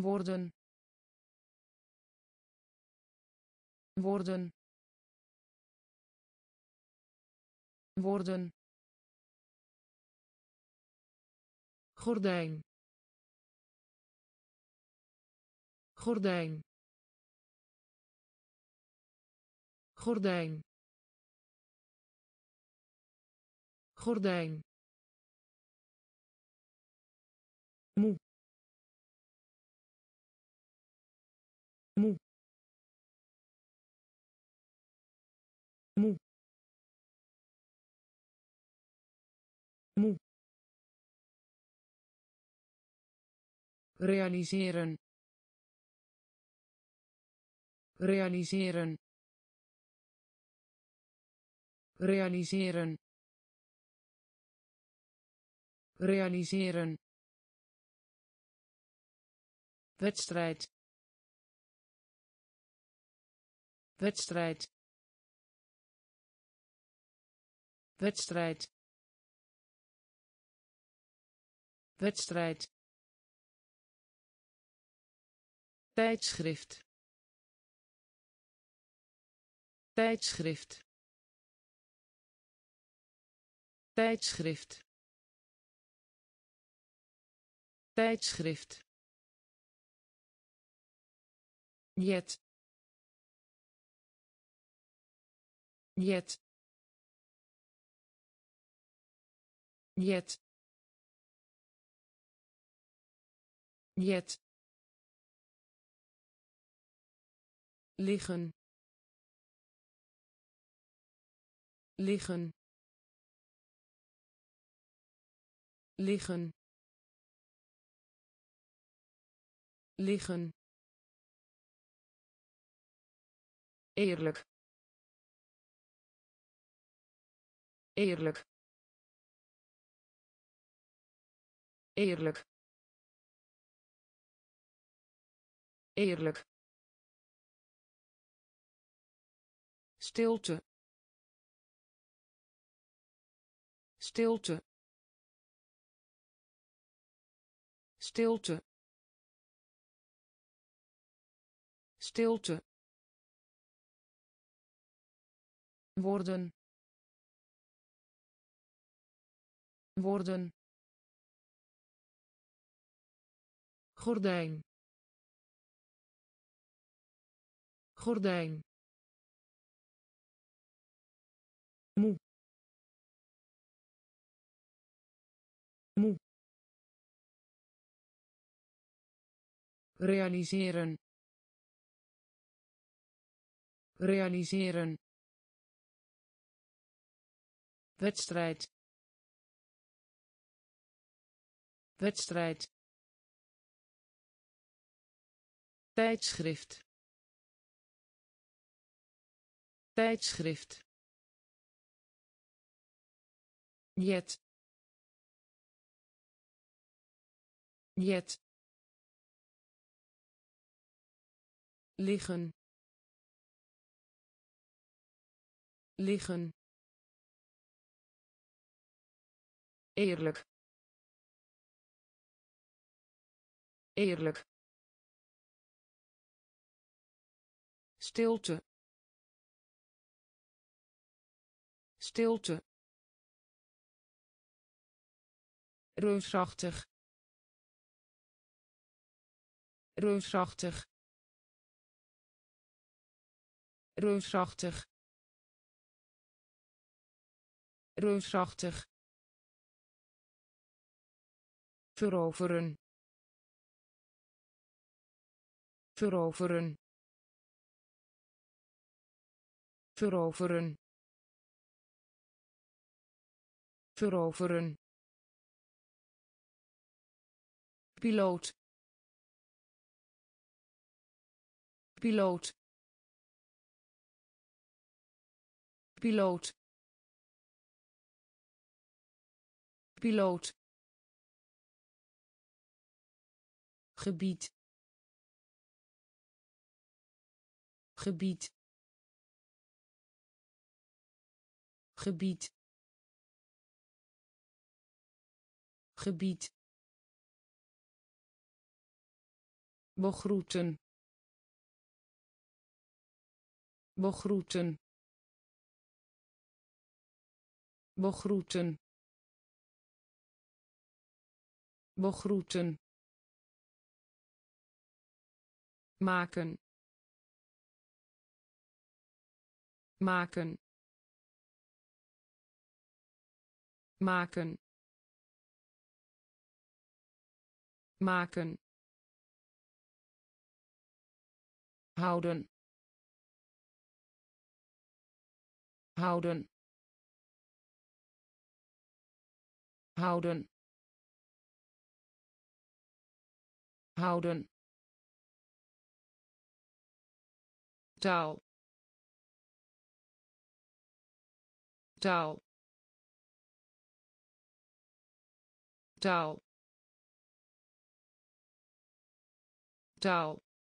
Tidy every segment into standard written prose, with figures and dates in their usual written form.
worden worden worden gordijn gordijn gordijn gordijn moe moe moe moe realiseren realiseren realiseren realiseren wedstrijd wedstrijd wedstrijd wedstrijd tijdschrift tijdschrift tijdschrift tijdschrift jet jet jet jet liggen liggen liggen liggen eerlijk eerlijk eerlijk eerlijk stilte stilte stilte stilte worden worden gordijn gordijn moe moe realiseren realiseren wedstrijd wedstrijd tijdschrift tijdschrift jet jet liggen liggen eerlijk eerlijk stilte stilte reusachtig reusachtig reusachtig reusachtig veroveren veroveren veroveren veroveren piloot piloot piloot piloot gebied gebied gebied gebied begroeten, begroeten, begroeten, begroeten, maken, maken, maken, maken, houden, houden, houden, houden, taal, taal, taal, taal,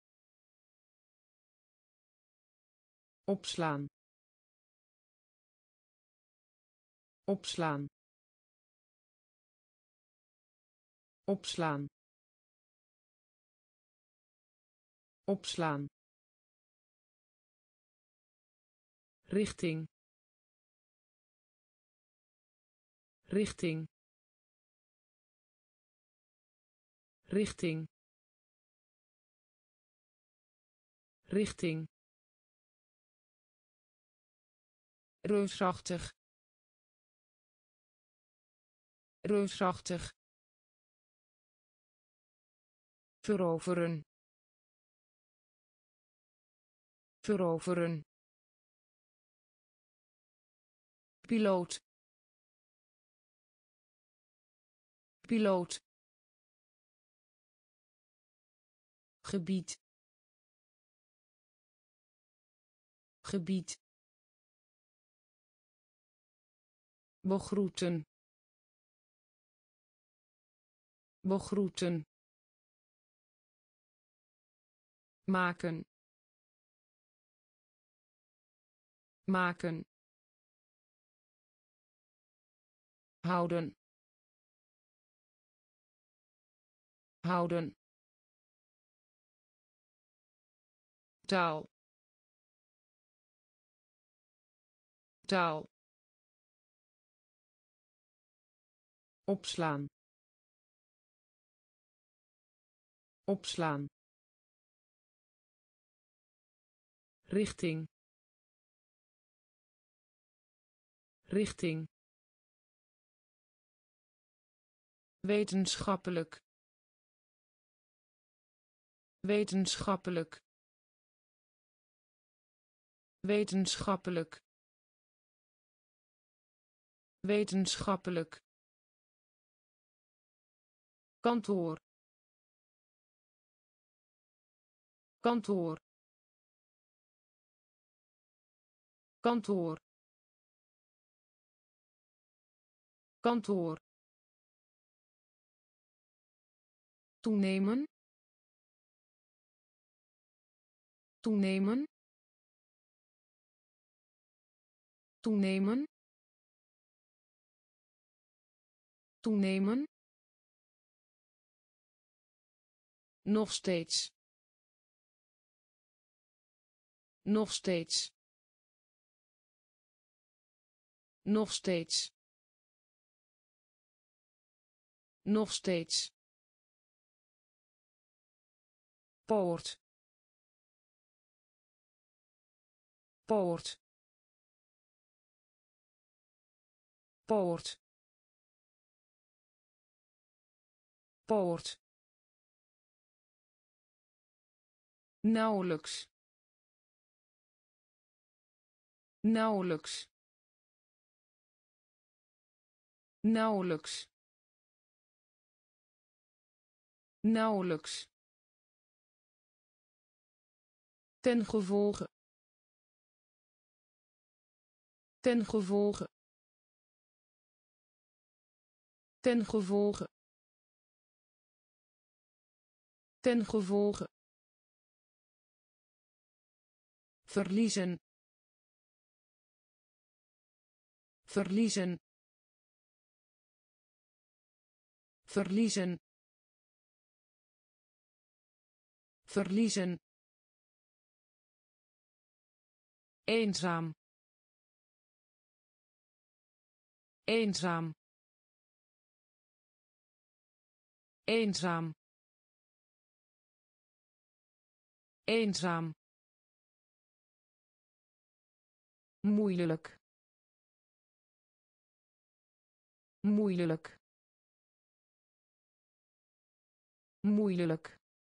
opslaan, opslaan, opslaan, opslaan, richting, richting, richting, richting, reusachtig, reusachtig, veroveren, veroveren, piloot, piloot, gebied, gebied, begroeten, begroeten, maken, maken, houden, houden, taal, taal, opslaan, opslaan, richting, richting, wetenschappelijk, wetenschappelijk, wetenschappelijk, wetenschappelijk, kantoor, kantoor, kantoor, kantoor, toenemen, toenemen, toenemen, toenemen, nog steeds, nog steeds, nog steeds, nog steeds, poort, poort, poort, poort, nauwelijks, nauwelijks, nauwelijks, nauwelijks, ten gevolge, ten gevolge, ten gevolge, ten gevolge, verliezen, verliezen, verliezen, verliezen, eenzaam, eenzaam, eenzaam, eenzaam, moeilijk, moeilijk, moeilijk,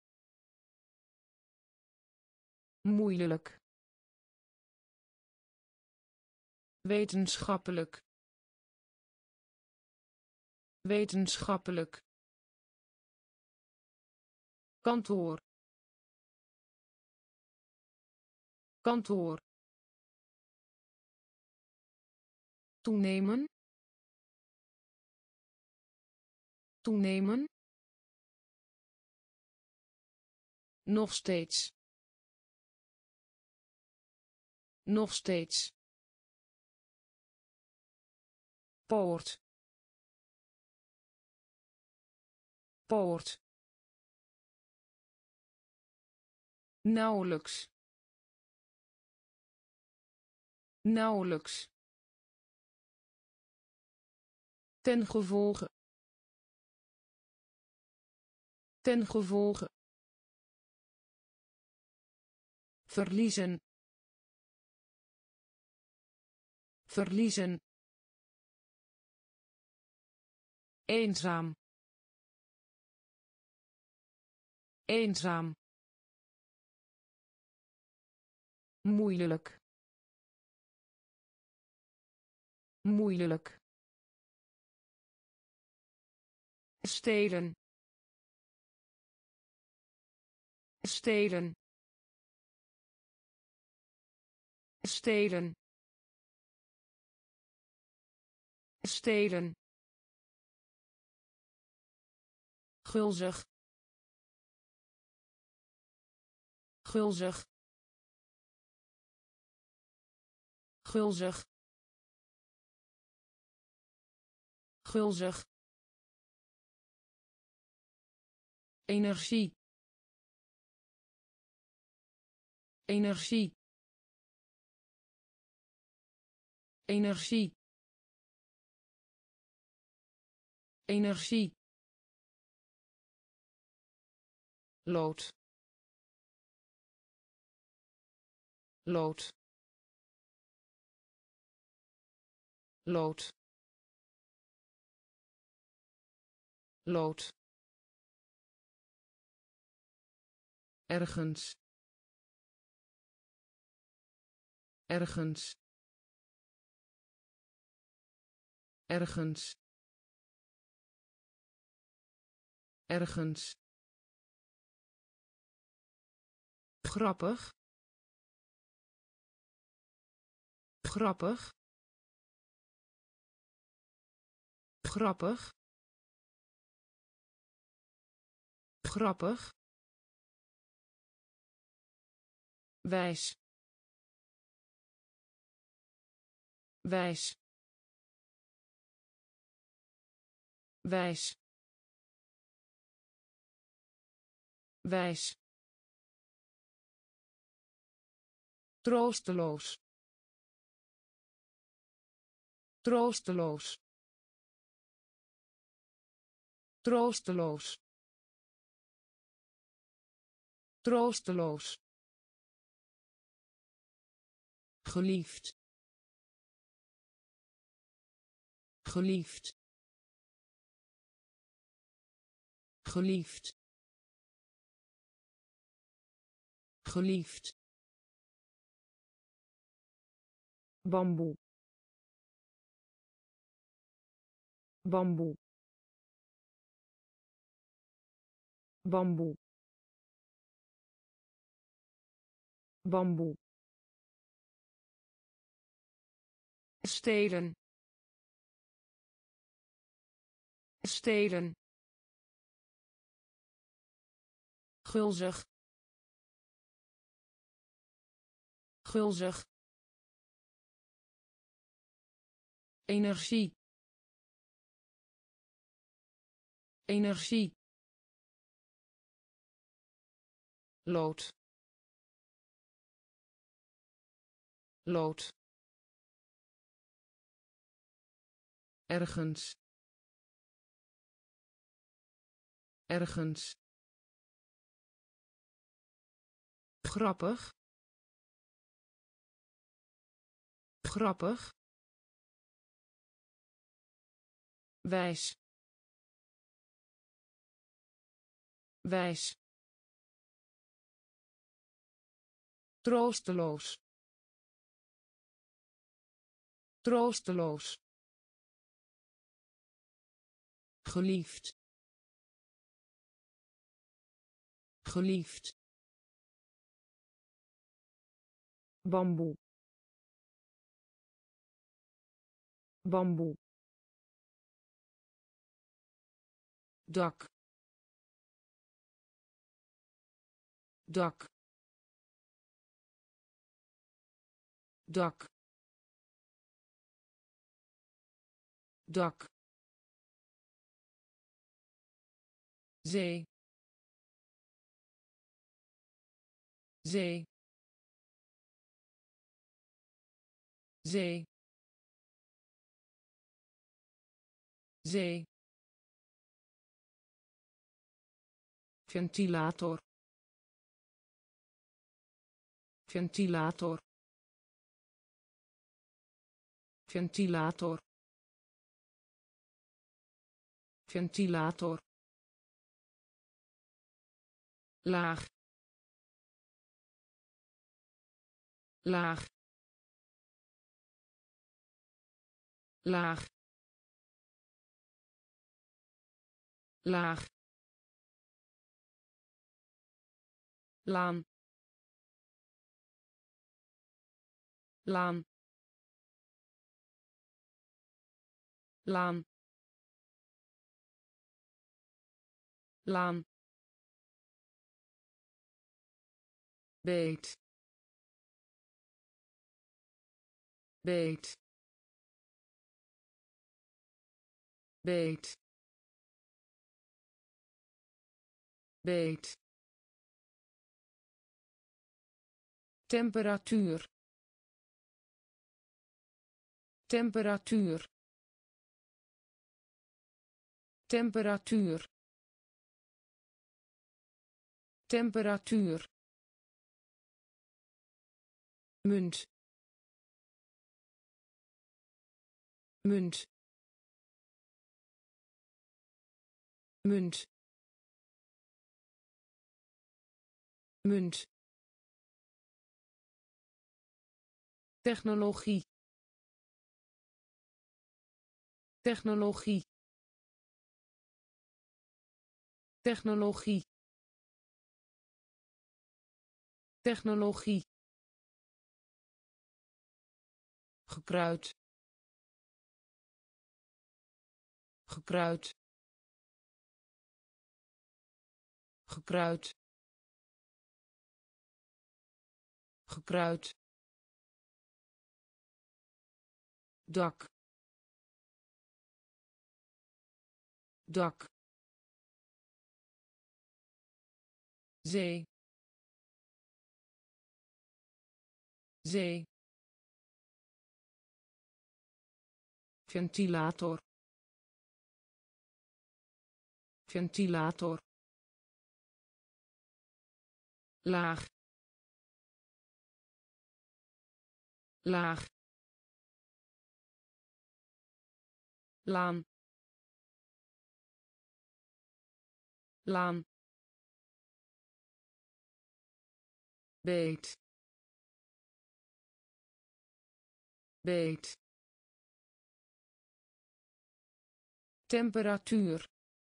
moeilijk, wetenschappelijk, wetenschappelijk, kantoor, kantoor, toenemen, toenemen, nog steeds, nog steeds, poort, poort, nauwelijks, nauwelijks, ten gevolge, ten gevolge, verliezen, verliezen, eenzaam, eenzaam, moeilijk, moeilijk, stelen, stelen, stelen, stelen, gulzig, gulzig, gulzig, gulzig, energie, energie, energie, energie, lood, lood, lood, lood, ergens, ergens, ergens, ergens, grappig, grappig, grappig, grappig, wijs, wijs, wijs, wijs, troosteloos, troosteloos, troosteloos, troosteloos, geliefd, geliefd, geliefd, geliefd, bamboe, bamboe, bamboe, bamboe, stelen, stelen, gulzig, gulzig, energie, energie, lood, lood, ergens, ergens, grappig, grappig, wijs, wijs, troosteloos, troosteloos, geliefd, geliefd, bamboe, bamboe, dak, dak, dak, dak, zee, zee, zee, zee, ventilator, ventilator, ventilator, ventilator, laag, laag, laag, laag, laan, laan, laan, laan, beet, beet, beet, beet, temperatuur, temperatuur, temperatuur, temperatuur, munt, munt, munt, munt, technologie, technologie, technologie, technologie, gekruid, gekruid, gekruid, gekruid, dak, dak, zee, zee, ventilator, ventilator, laag, laag, laan, laan, beet, beet, temperatuur,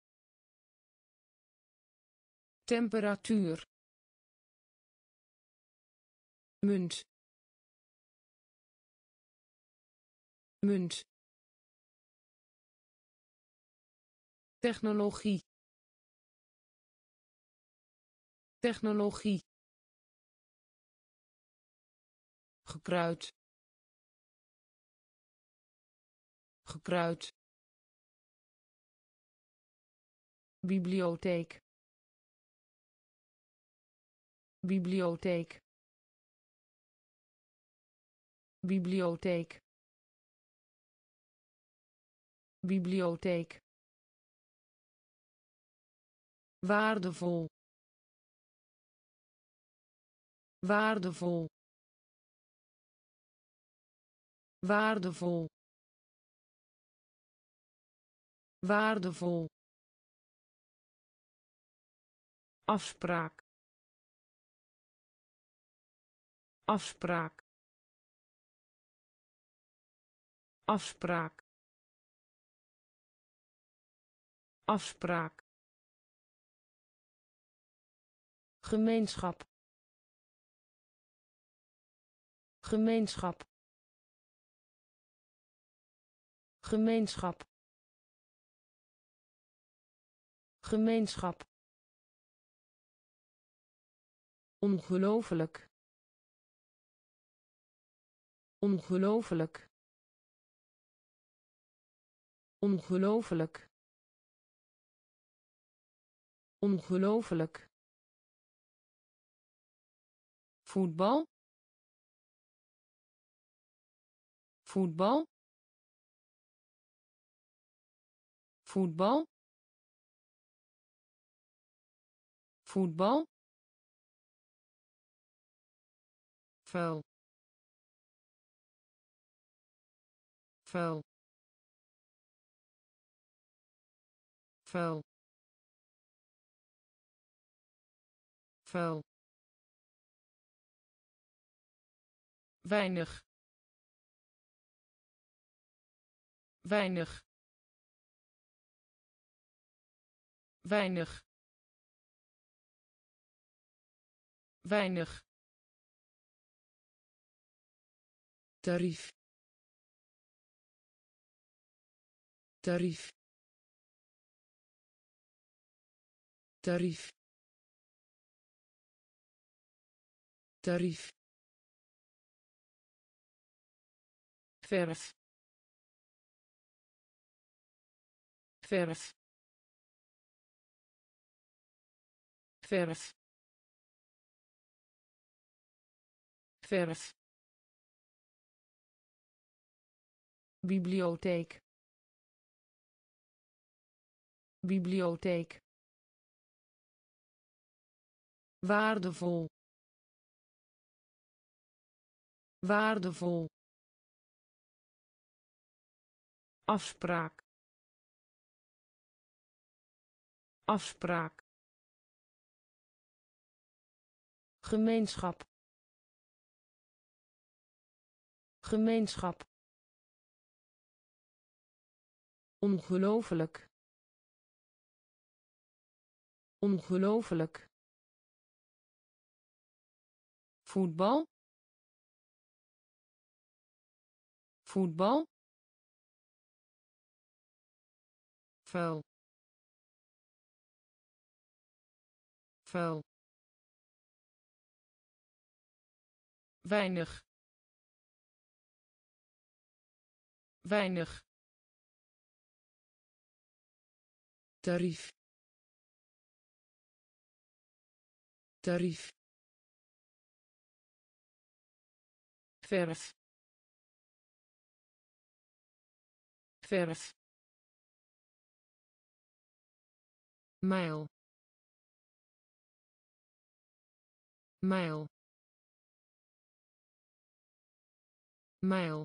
temperatuur, munt, munt, technologie, technologie, gekruid, gekruid, bibliotheek, bibliotheek bibliotheek bibliotheek waardevol waardevol waardevol waardevol afspraak afspraak afspraak afspraak gemeenschap gemeenschap gemeenschap gemeenschap ongelooflijk ongelooflijk ongelooflijk ongelooflijk voetbal voetbal voetbal voetbal vuil vuil vuil vuil weinig weinig weinig weinig tarief tarief tarief tarief verf verf verf verf bibliotheek bibliotheek waardevol waardevol afspraak afspraak gemeenschap gemeenschap ongelooflijk ongelooflijk voetbal voetbal vuil vuil weinig weinig tarief tarief verf verf mijl mijl mijl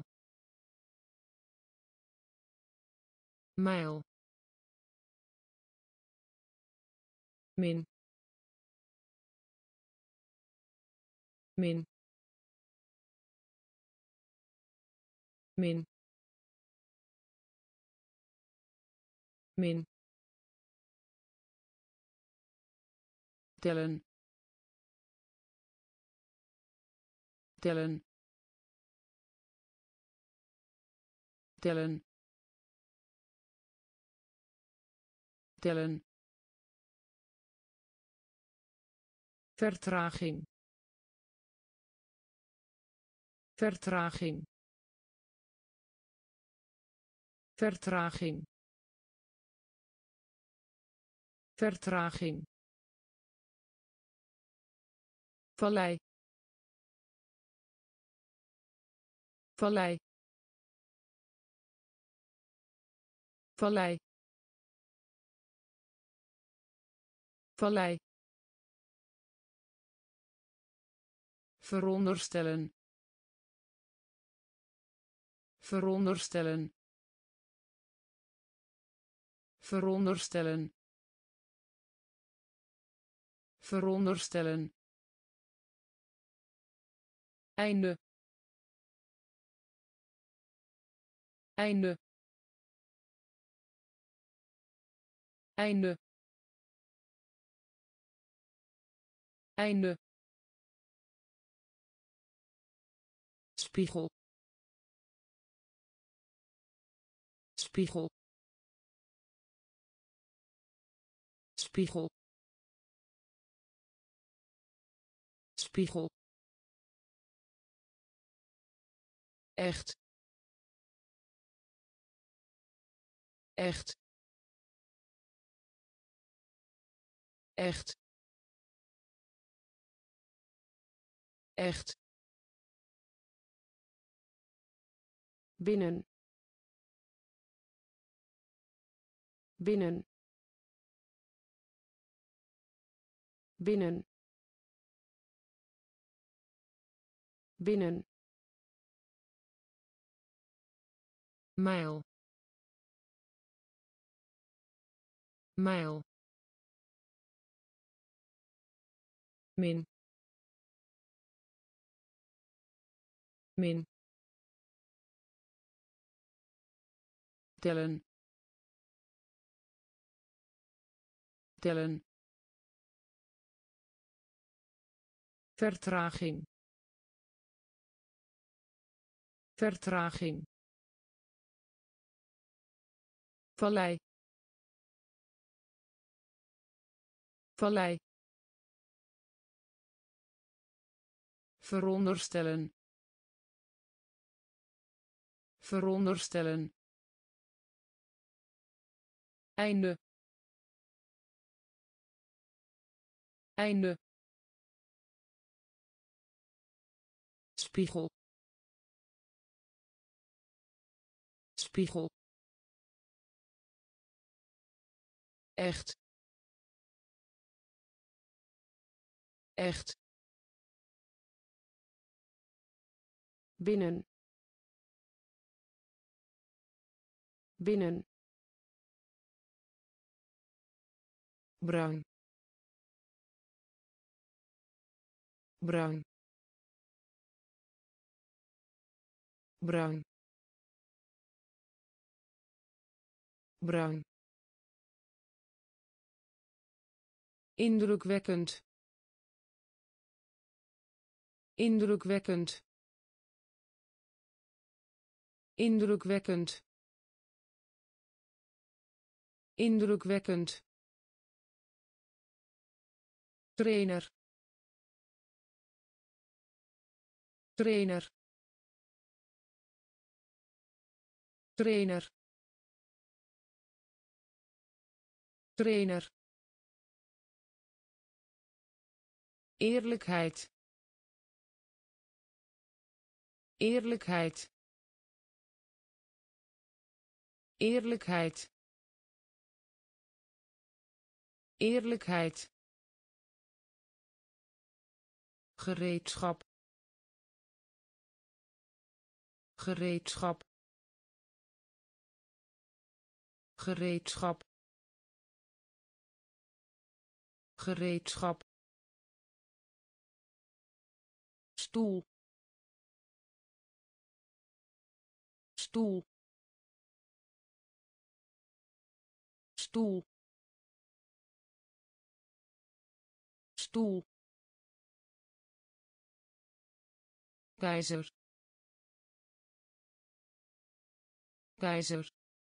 mijl min min min min tellen tellen tellen tellen vertraging vertraging vertraging vertraging vallei vallei vallei vallei veronderstellen veronderstellen veronderstellen veronderstellen einde einde einde einde spiegel spiegel spiegel spiegel echt echt echt echt binnen binnen binnen binnen mijl mijl min min tellen tellen vertraging vertraging vallei vallei veronderstellen veronderstellen einde einde spiegel spiegel echt echt binnen binnen bruin bruin bruin bruin indrukwekkend indrukwekkend indrukwekkend indrukwekkend trainer trainer trainer trainer eerlijkheid eerlijkheid eerlijkheid eerlijkheid gereedschap gereedschap gereedschap gereedschap stoel stoel stoel stoel keizer keizer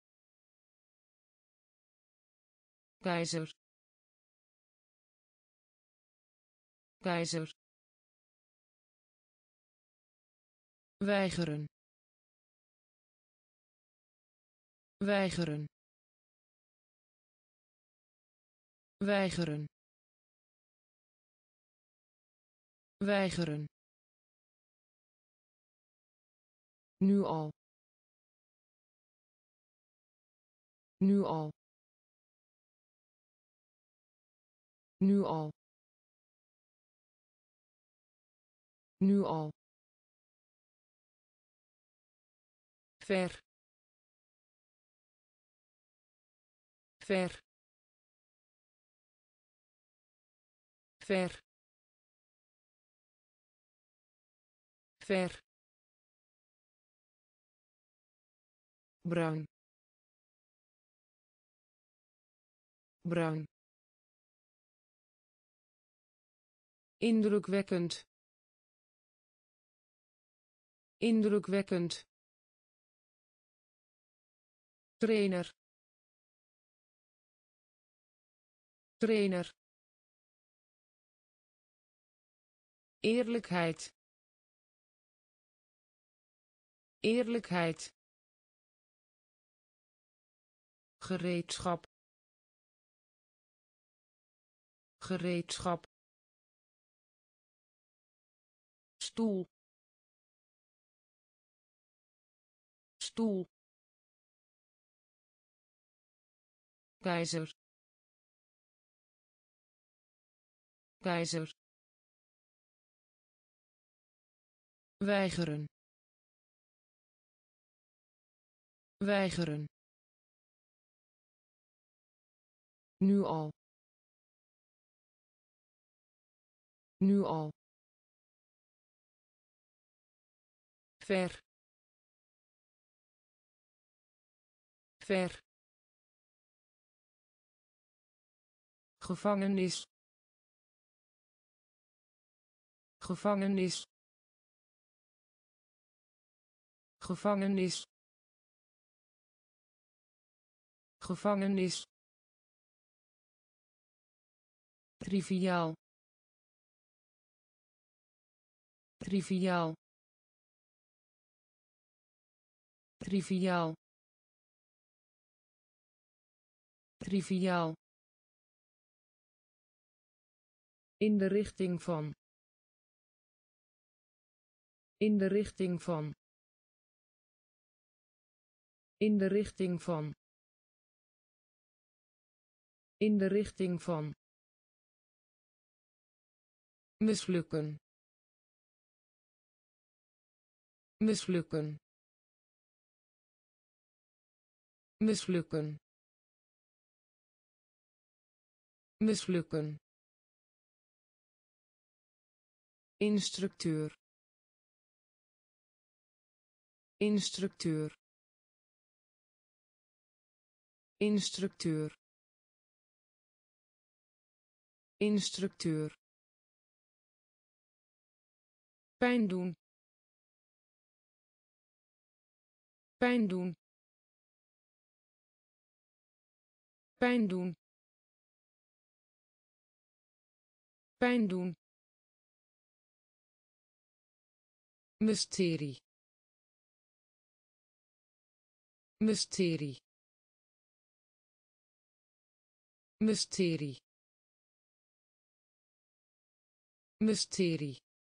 keizer keizer weigeren weigeren weigeren weigeren, nu al, nu al, nu al, nu al, ver, ver, ver, ver, bruin, bruin, indrukwekkend, indrukwekkend, trainer, trainer, eerlijkheid, eerlijkheid, gereedschap, gereedschap, stoel, stoel, keizer, keizer, weigeren, weigeren, nu al, nu al, ver, ver, gevangenis, gevangenis, gevangenis, gevangenis, triviaal, triviaal, triviaal, triviaal, in de richting van, in de richting van, in de richting van, in de richting van, mislukken, mislukken, mislukken, mislukken, instructeur, instructeur, instructeur, instructeur, pijn doen, pijn doen, pijn doen, pijn doen, mysterie, mysterie, mysterie, mysterie,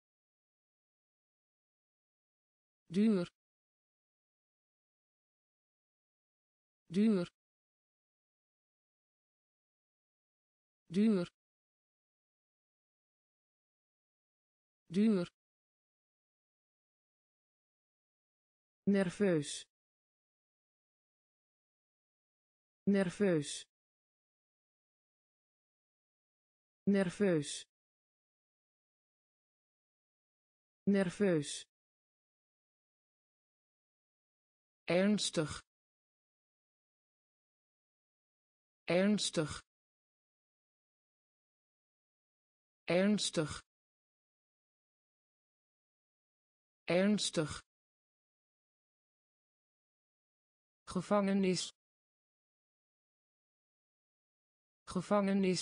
duur, duur, duur, duur, nerveus, nerveus, nerveus, nerveus, ernstig, ernstig, ernstig, ernstig, gevangenis, gevangenis,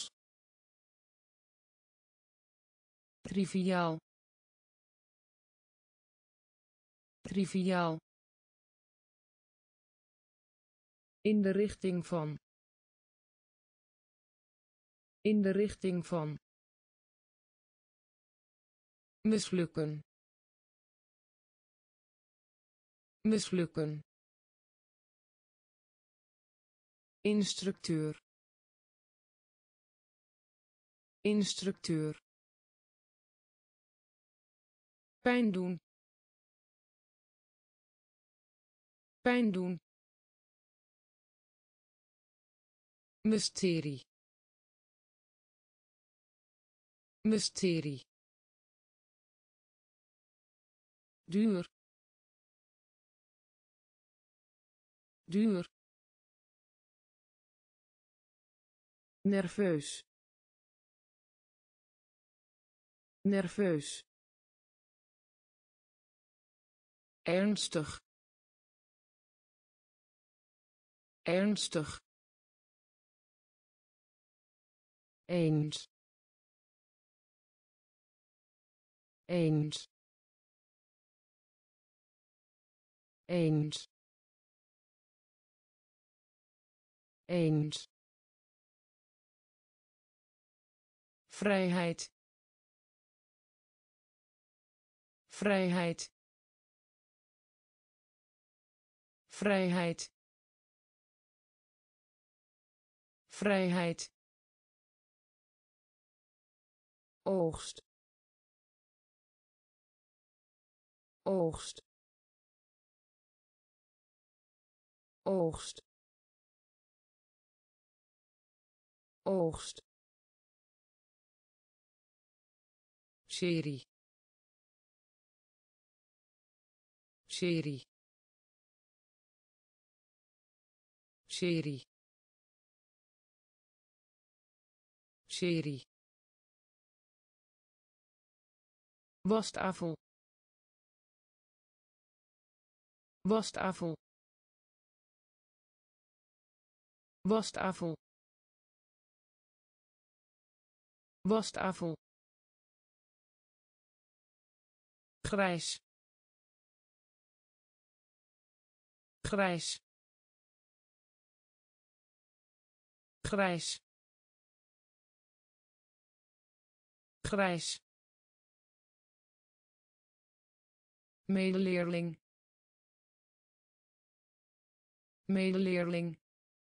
triviaal, triviaal, in de richting van, in de richting van, mislukken, mislukken, instructeur, instructeur, pijn doen, pijn doen, mysterie, mysterie, duur, duur, nerveus, nerveus, ernstig, ernstig, eens, eens, eens, eens, vrijheid, vrijheid, vrijheid, vrijheid, oogst, oogst, oogst, oogst, serie, serie, serie, serie, wastafel, wastafel, wastafel, wastafel, grijs, grijs, grijs, grijs, medeleerling, medeleerling,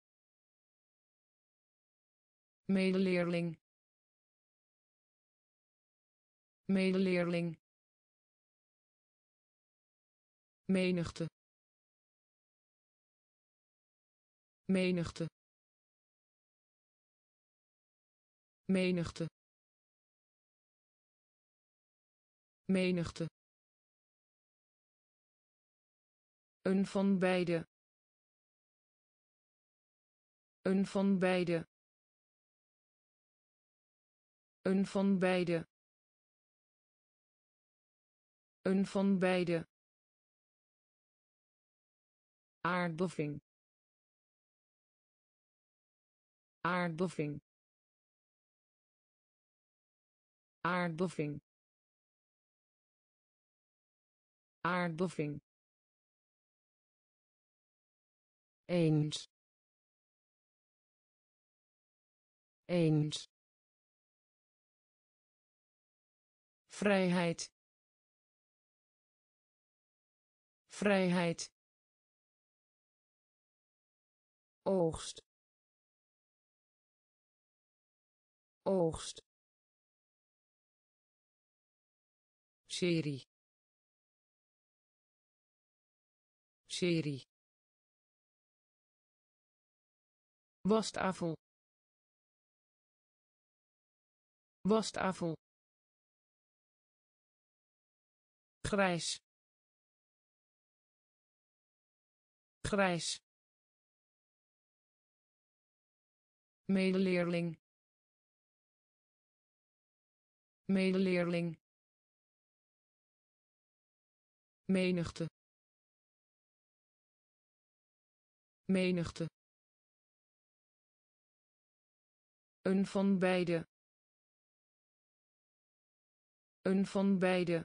medeleerling, medeleerling, menigte, menigte, menigte, menigte, een van beide, een van beide, een van beide, een van beide, aardbeving, aardbeving, aardbeving, aardbeving, eens, eens, vrijheid, vrijheid, oogst, oogst, serie, serie, wastafel, wastafel, grijs, grijs, medeleerling, medeleerling, menigte, menigte, een van beide, een van beide,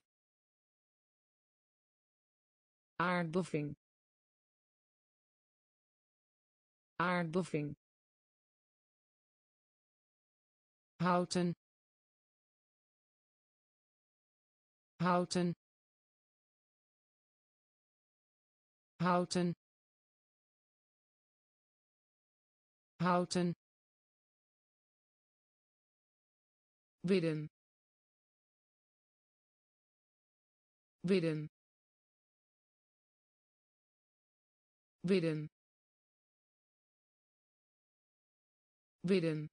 aardbeving, aardbeving, houten, houten houten houten bidden bidden bidden bidden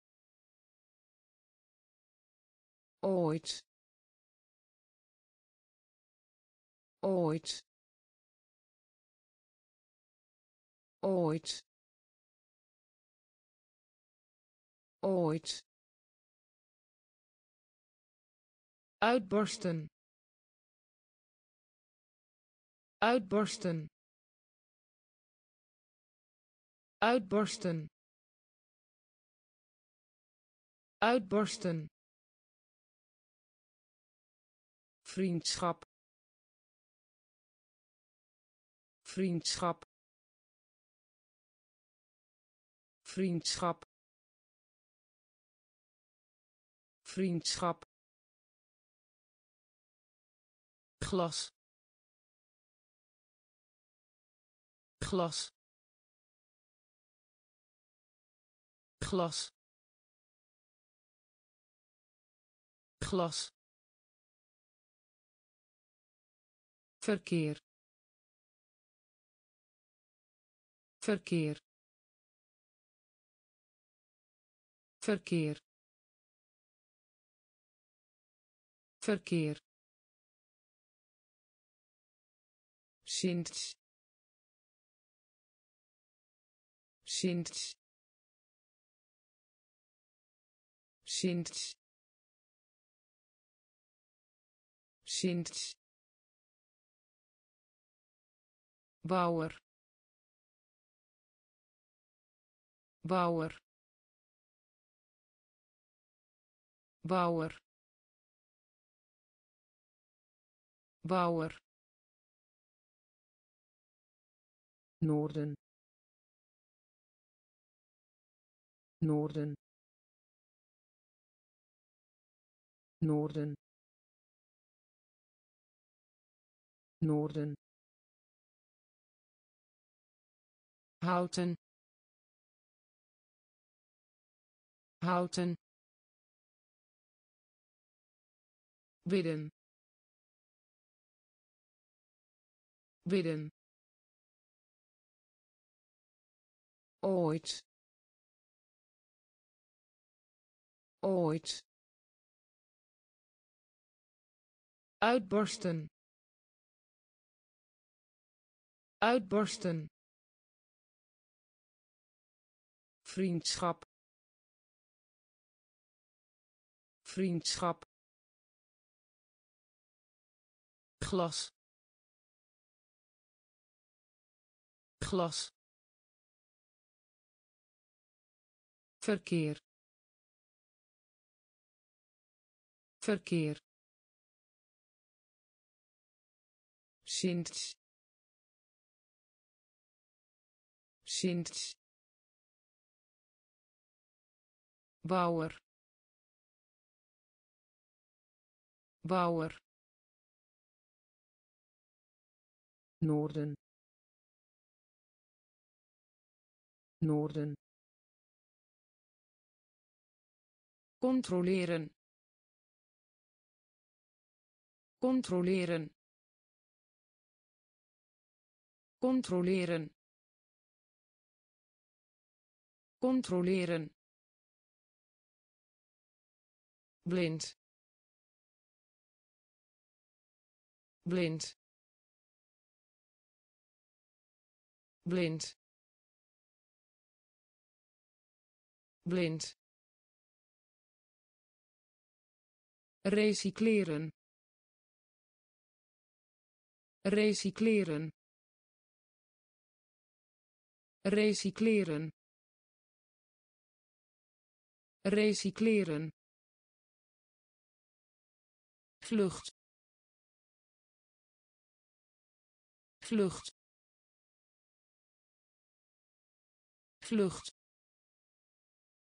ooit ooit ooit ooit uitbarsten uitbarsten uitbarsten uitbarsten vriendschap vriendschap vriendschap vriendschap glas glas glas glas verkeer verkeer verkeer verkeer sinds sinds sinds sinds bouwer bouwer bouwer bouwer noorden noorden noorden noorden houten houten bidden bidden ooit ooit uitbarsten uitbarsten vriendschap vriendschap glas glas verkeer verkeer sinds sinds bouwer bouwer noorden noorden controleren controleren controleren controleren blind blind blind blind recycleren recycleren recycleren recycleren vlucht vlucht vlucht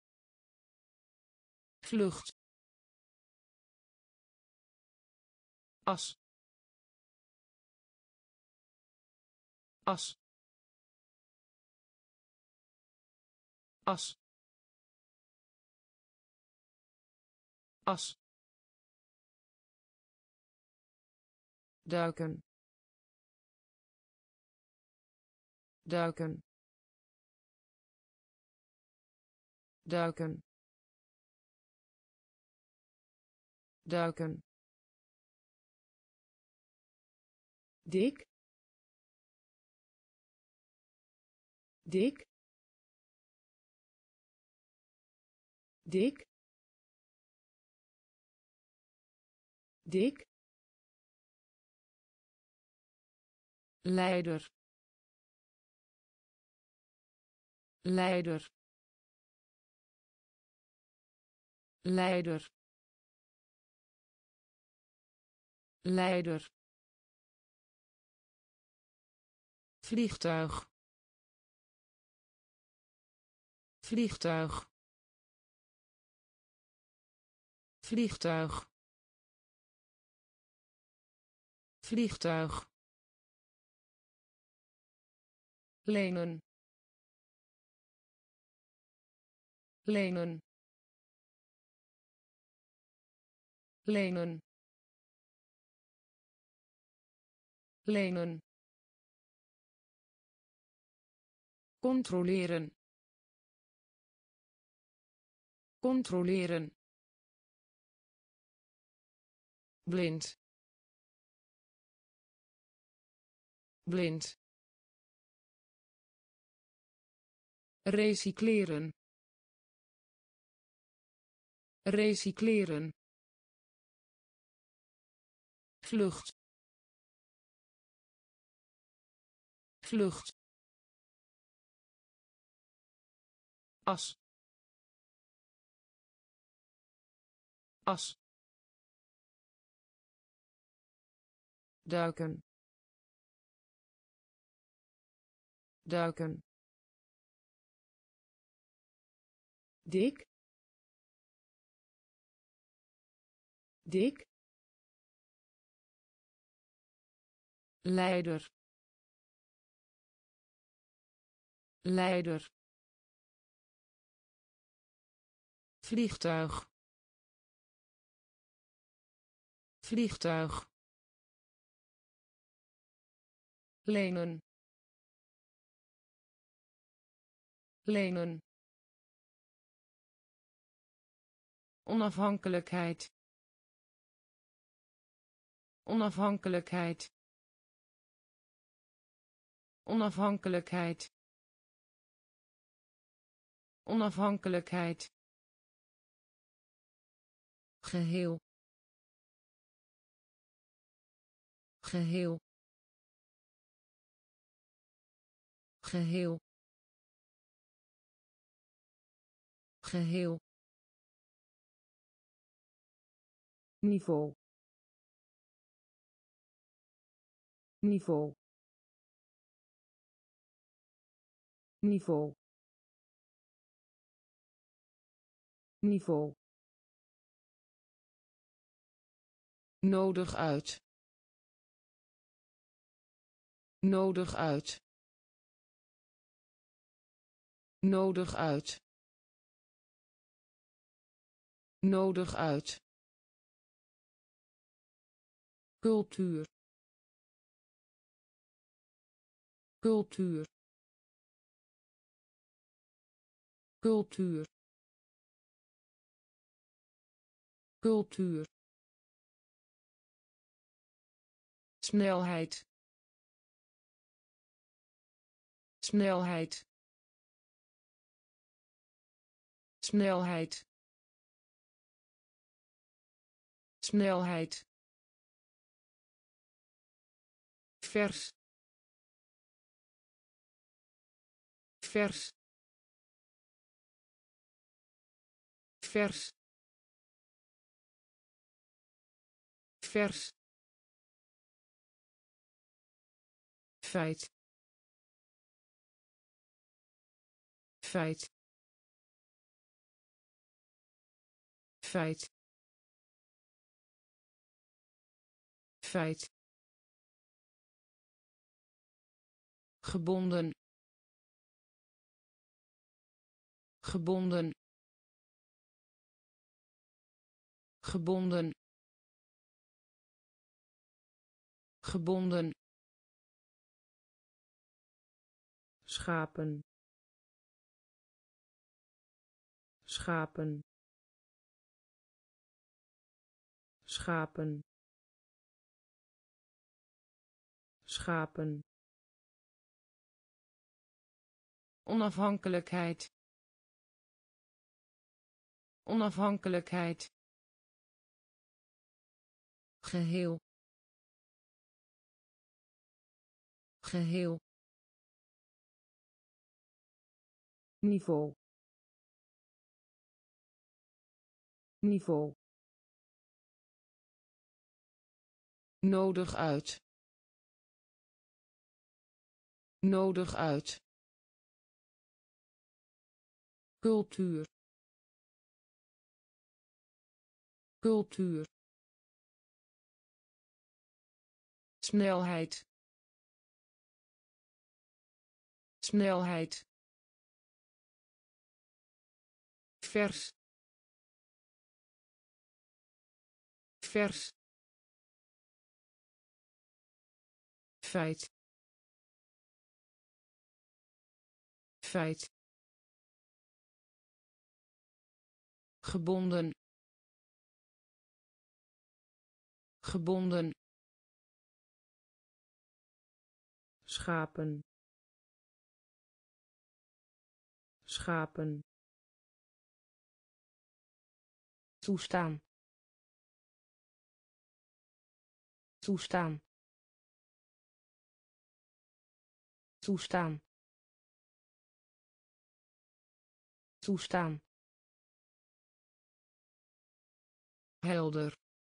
vlucht as as as as duiken duiken duiken duiken dik dik dik dik leider leider leider leider vliegtuig vliegtuig vliegtuig vliegtuig lenen lenen lenen lenen controleren controleren blind blind recycleren recycleren vlucht vlucht as as duiken duiken dik dik leider leider vliegtuig vliegtuig lenen lenen onafhankelijkheid onafhankelijkheid onafhankelijkheid onafhankelijkheid geheel geheel geheel geheel niveau niveau niveau niveau nodig uit nodig uit nodig uit nodig uit cultuur cultuur cultuur cultuur snelheid snelheid snelheid snelheid vers vers vers vers feit feit feit feit gebonden gebonden gebonden gebonden schapen schapen schapen schapen onafhankelijkheid onafhankelijkheid geheel geheel niveau niveau nodig uit nodig uit cultuur cultuur snelheid snelheid vers vers feit feit gebonden gebonden schapen schapen toestaan toestaan toestaan toestaan helder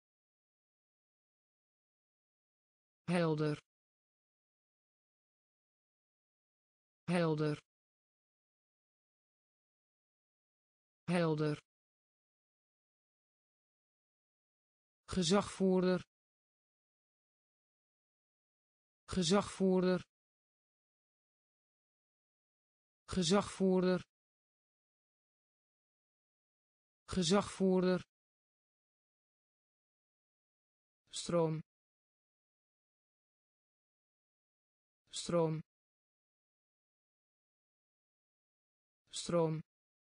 helder helder helder gezagvoerder gezagvoerder gezagvoerder gezagvoerder stroom stroom stroom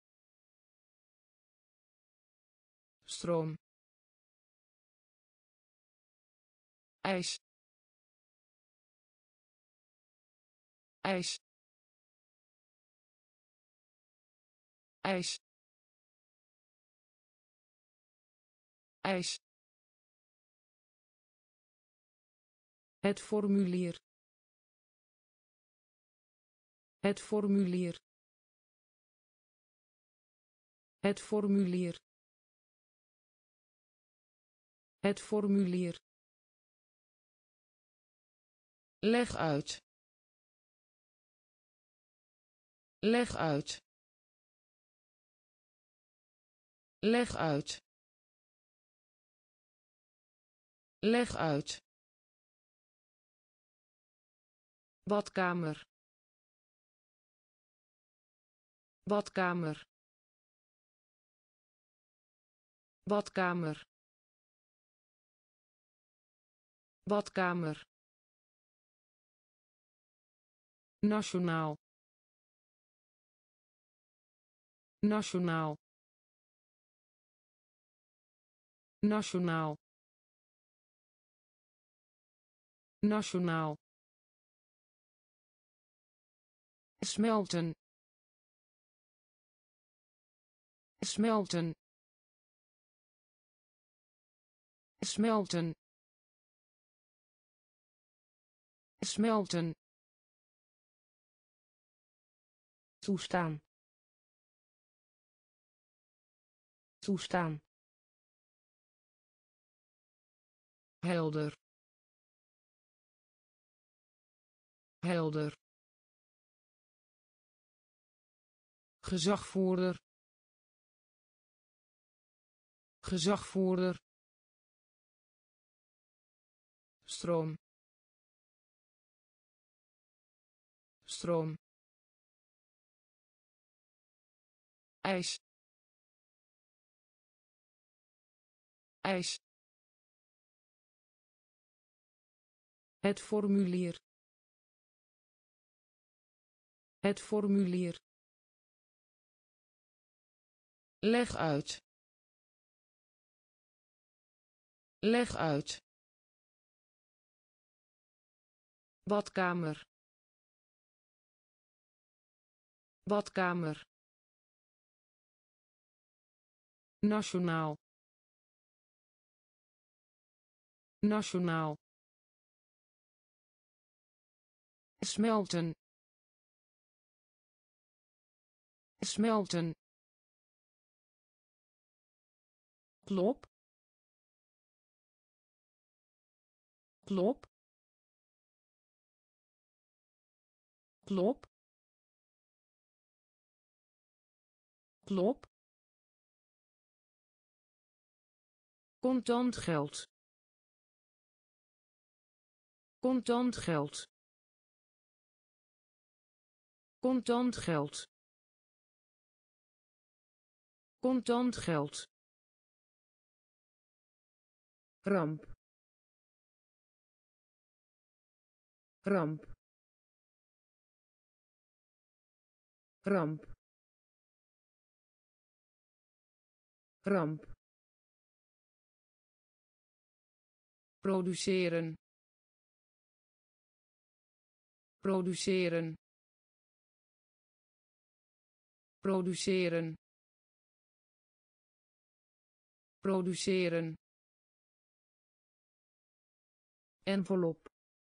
stroom ijs ijs ijs ijs het formulier het formulier het formulier het formulier leg uit leg uit leg uit leg uit badkamer badkamer badkamer badkamer nationaal nationaal nationaal nationaal smelten smelten smelten smelten toestaan toestaan helder helder gezagvoerder gezagvoerder stroom stroom ijs ijs het formulier het formulier leg uit leg uit badkamer badkamer nationaal nationaal smelten smelten klop klop klop klop contant geld contant geld contant geld contant geld ramp ramp ramp ramp produceren produceren produceren produceren envelop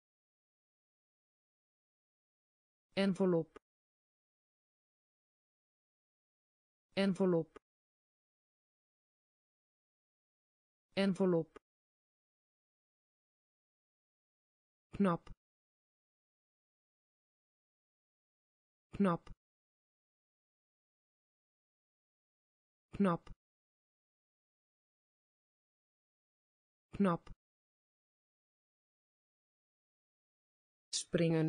envelop envelop envelop knap knap knap knap springen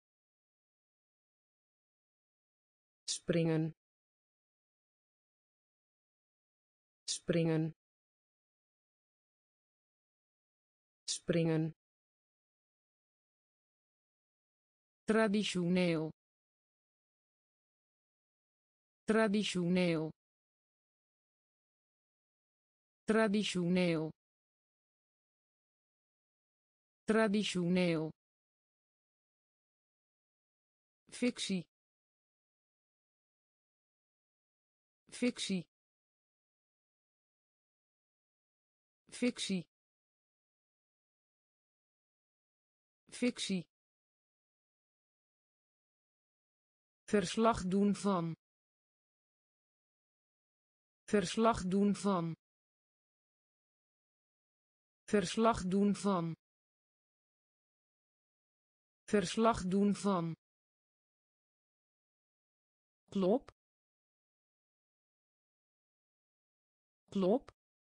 springen springen springen traditioneel traditioneel traditioneel traditioneel fictie fictie fictie fictie verslag doen van verslag doen van verslag doen van verslag doen van klop klop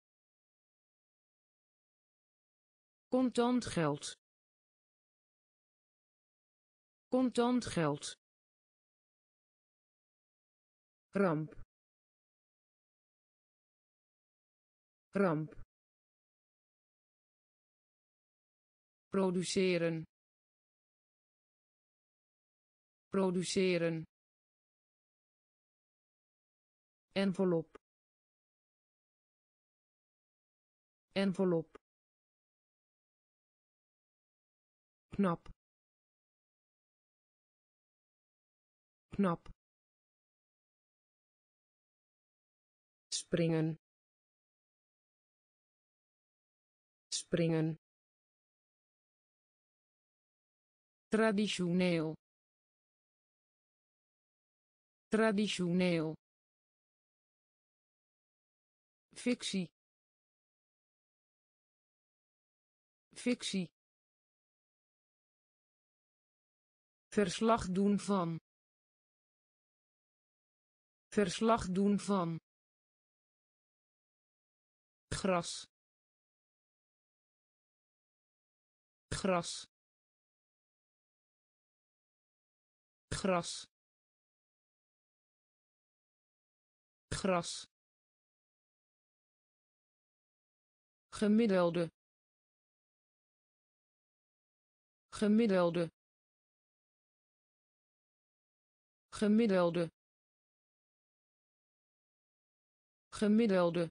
contant geld contant geld ramp ramp produceren produceren envelop envelop knap knap springen springen traditioneel traditioneel fictie fictie verslag doen van verslag doen van gras gras, gras, gras, gemiddelde, gemiddelde, gemiddelde, gemiddelde,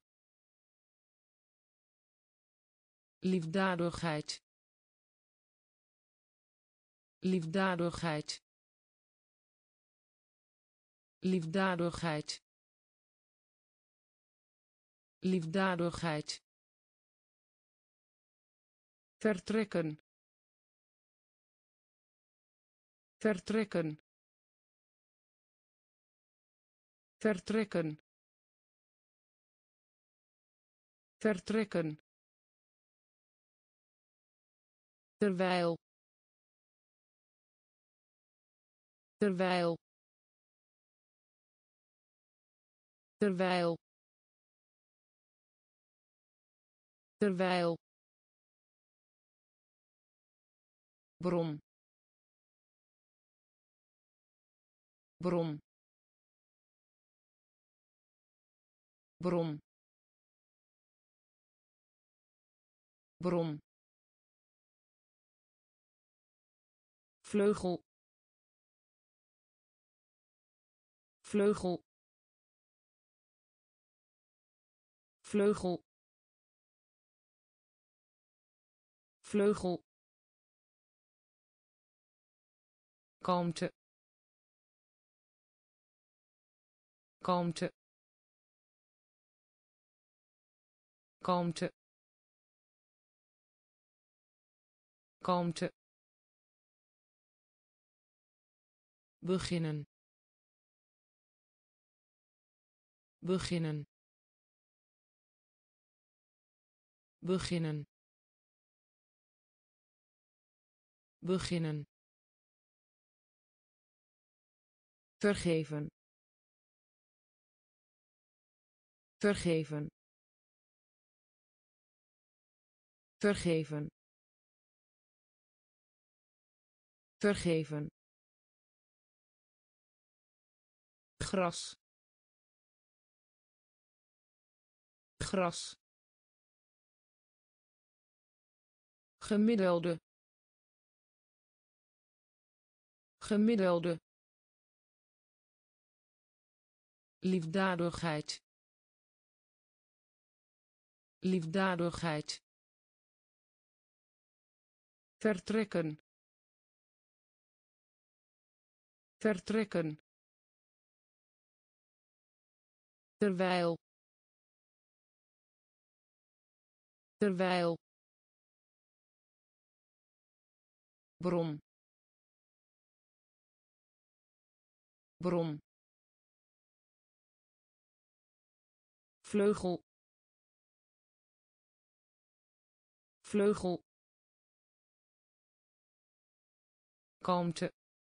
liefdadigheid, liefdadigheid, liefdadigheid, liefdadigheid, vertrekken, vertrekken, vertrekken, vertrekken, terwijl, terwijl, terwijl, terwijl, bron, bron, bron, bron, vleugel, vleugel, vleugel, vleugel, kalmte, kalmte, kalmte, kalmte, beginnen, beginnen, beginnen, beginnen, vergeven, vergeven, vergeven, vergeven, gras, gras, gemiddelde, gemiddelde, liefdadigheid, liefdadigheid, vertrekken, vertrekken, terwijl, terwijl, bron, bron, vleugel, vleugel, kalmte,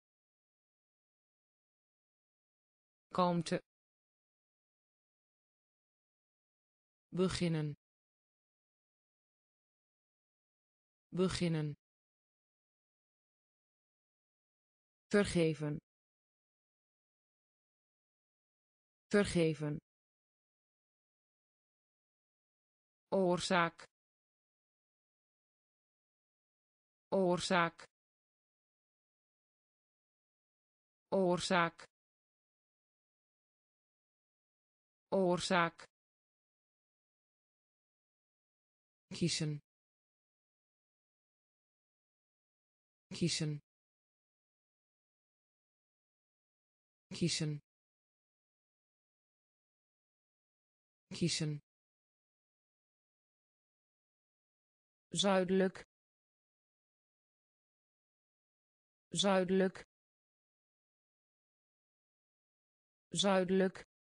kalmte, beginnen, beginnen, vergeven, vergeven, oorzaak, oorzaak, oorzaak, oorzaak, kiezen, kiezen, kiezen, kiezen, zuidelijk, zuidelijk, zuidelijk,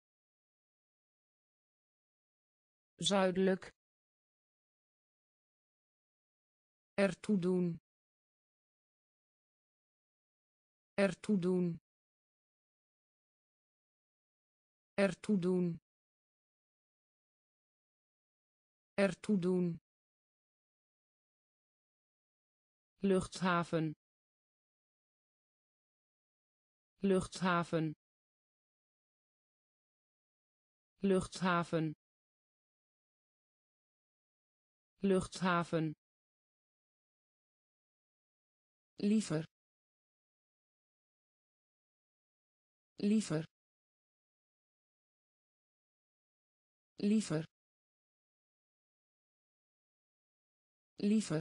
zuidelijk, ertoe doen, ertoe doen, ertoe doen, ertoe doen, luchthaven luchthaven luchthaven luchthaven liever liever liever liever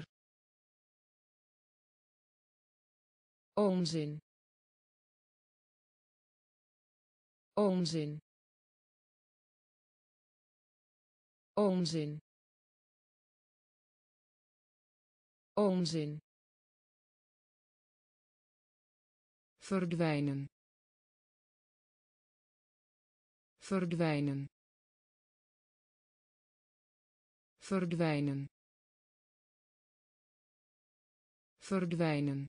onzin onzin onzin onzin verdwijnen verdwijnen verdwijnen verdwijnen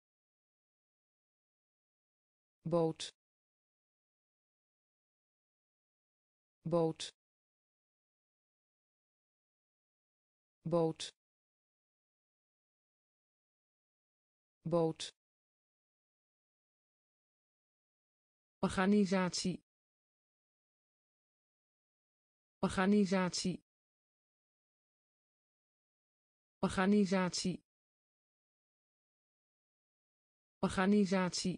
boot boot boot boot organisatie organisatie organisatie organisatie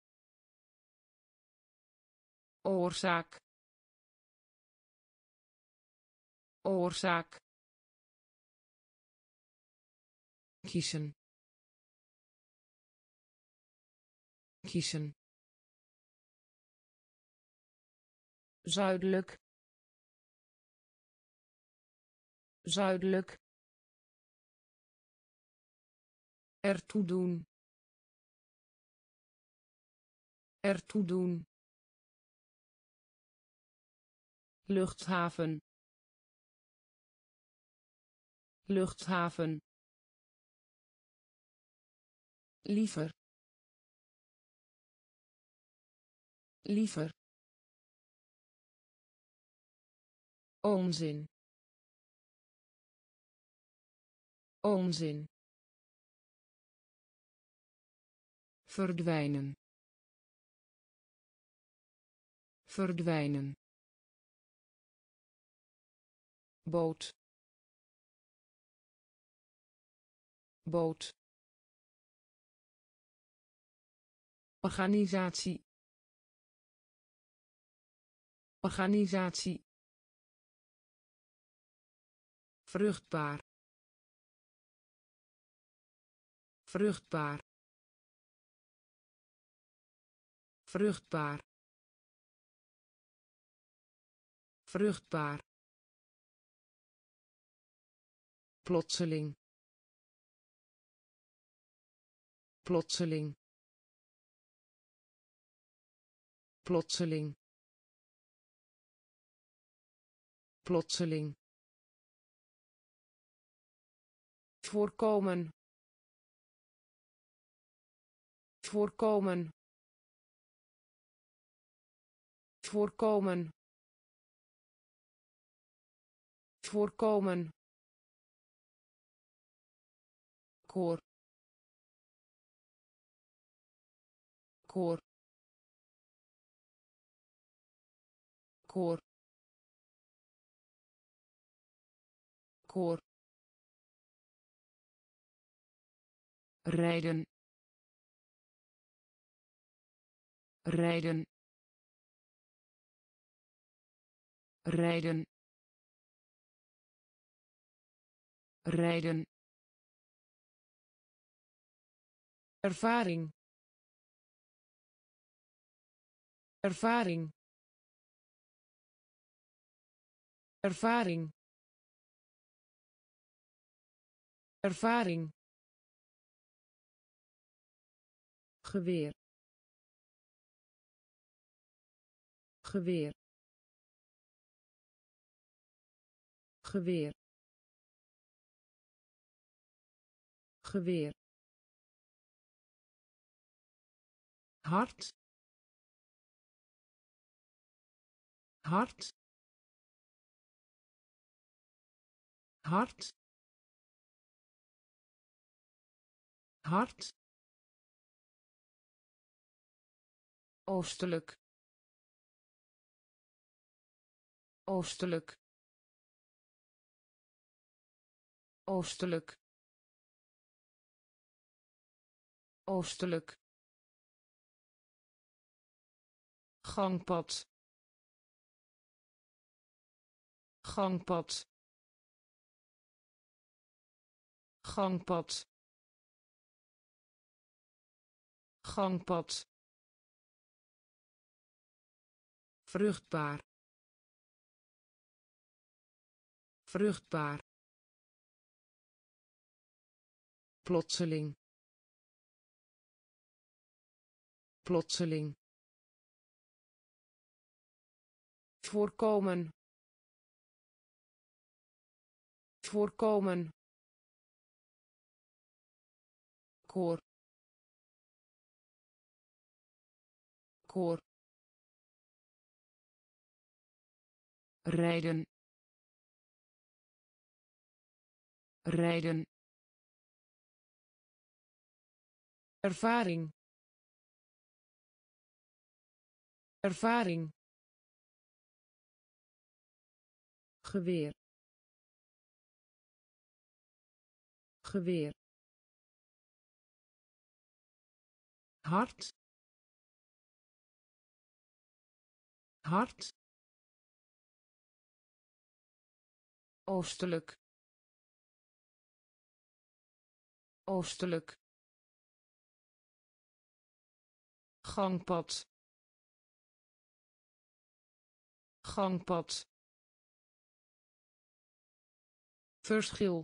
oorzaak oorzaak kiezen kiezen zuidelijk zuidelijk ertoe doen ertoe doen luchthaven luchthaven liever liever onzin onzin verdwijnen verdwijnen boot boot organisatie organisatie vruchtbaar vruchtbaar vruchtbaar vruchtbaar plotseling plotseling plotseling plotseling voorkomen voorkomen voorkomen voorkomen koor koor koor koor rijden rijden rijden rijden ervaring ervaring ervaring ervaring geweer geweer geweer geweer hard hard hard hard, oostelijk, oostelijk, oostelijk, oostelijk, gangpad, gangpad, gangpad, gangpad, vruchtbaar, vruchtbaar, plotseling, plotseling, voorkomen, voorkomen, koor, koor, rijden, rijden, ervaring, ervaring, geweer, geweer, hard, hard, oostelijk, oostelijk, gangpad, gangpad, verschil,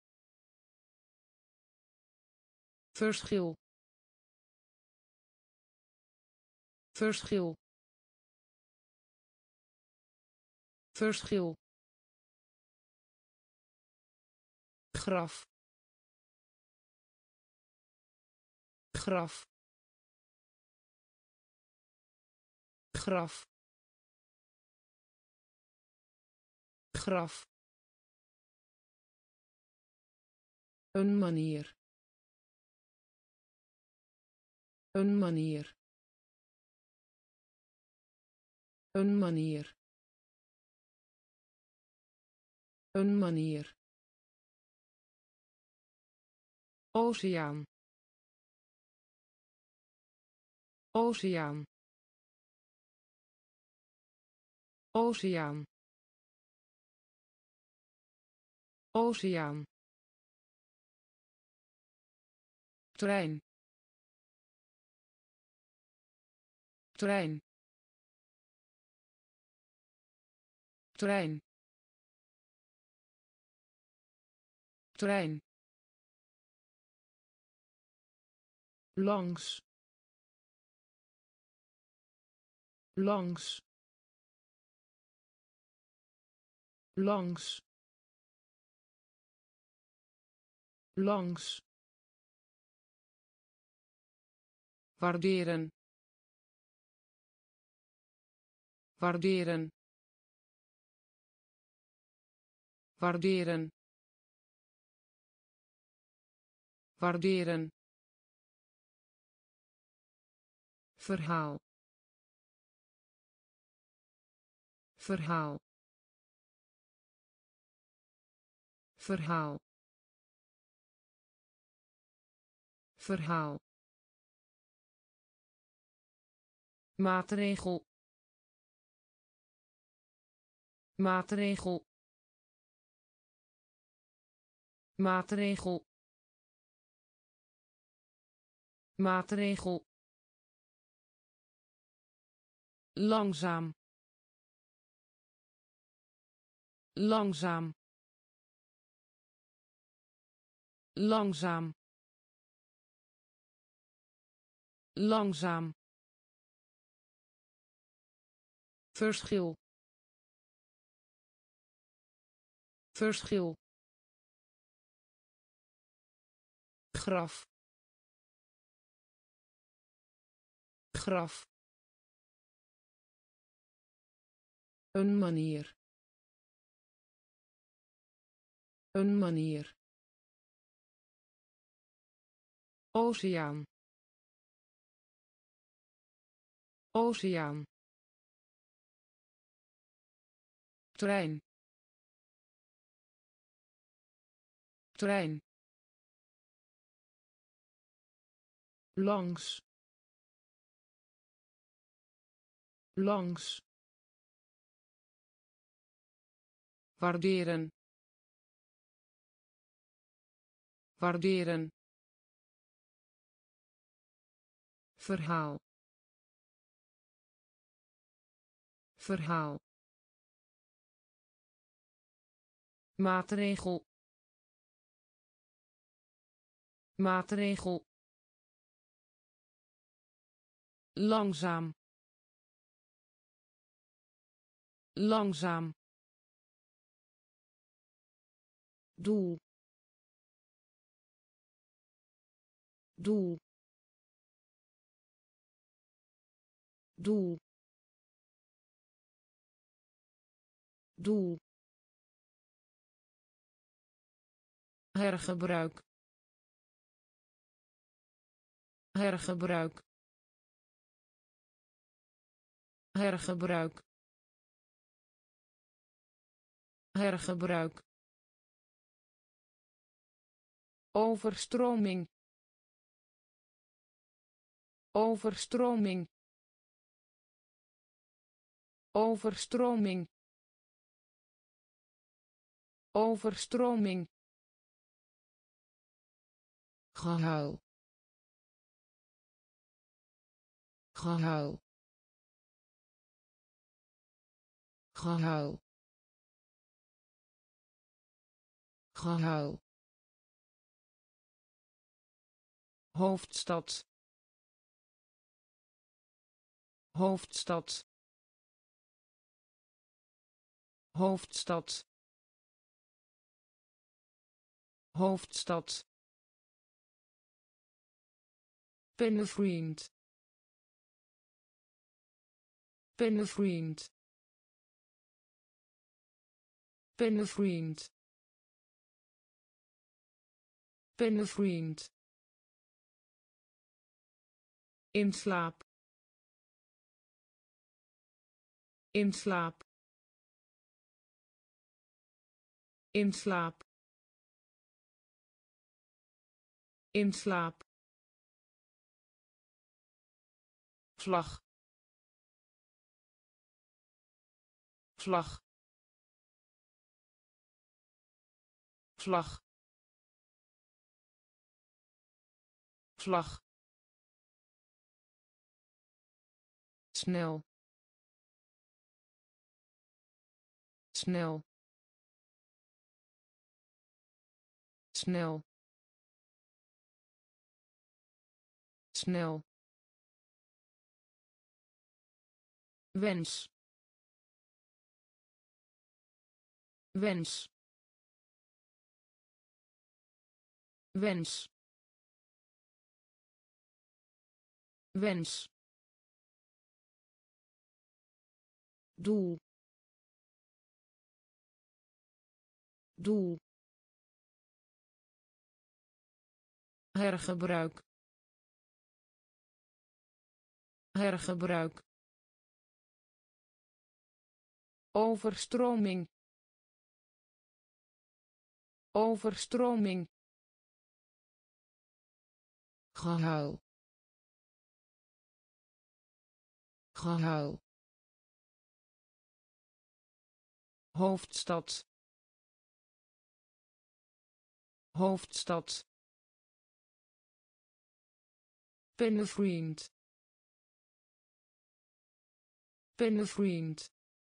verschil, verschil, verschil, graf, graf, graf, graf, een manier, een manier, een manier, een manier, oceaan, oceaan, oceaan, oceaan, trein, trein, trein, trein, langs, langs, langs, langs, waarderen, waarderen, waarderen, waarderen, verhaal, verhaal, verhaal, verhaal, maatregel, maatregel, maatregel, maatregel, langzaam, langzaam, langzaam, langzaam, verschil, verschil, graf, graf, een manier, een manier, Oceaan. Oceaan. Trein. Trein. Langs. Langs. Waarderen. Waarderen. Verhaal. Verhaal. Maatregel. Maatregel. Langzaam. Langzaam. Doel. Doel. Doel. Doel. Hergebruik. Hergebruik. Hergebruik. Hergebruik. Overstroming. Overstroming. Overstroming. Overstroming. Gehuil. Gehuil. Gehuil. Gehuil. Hoofdstad. Hoofdstad. Hoofdstad. Hoofdstad. Pennevriend. Pennevriend. Pennevriend. Pennevriend. In slaap. In slaap. In slaap. In slaap. Vlag. Vlag. Vlag. Vlag. Snel. Snel. Snel. Snel. Wens. Wens. Wens. Wens. Doel. Doel. Hergebruik. Hergebruik. Overstroming. Overstroming. Gehuil. Gehuil. Hoofdstad. Hoofdstad. Pennevriend. Pennevriend.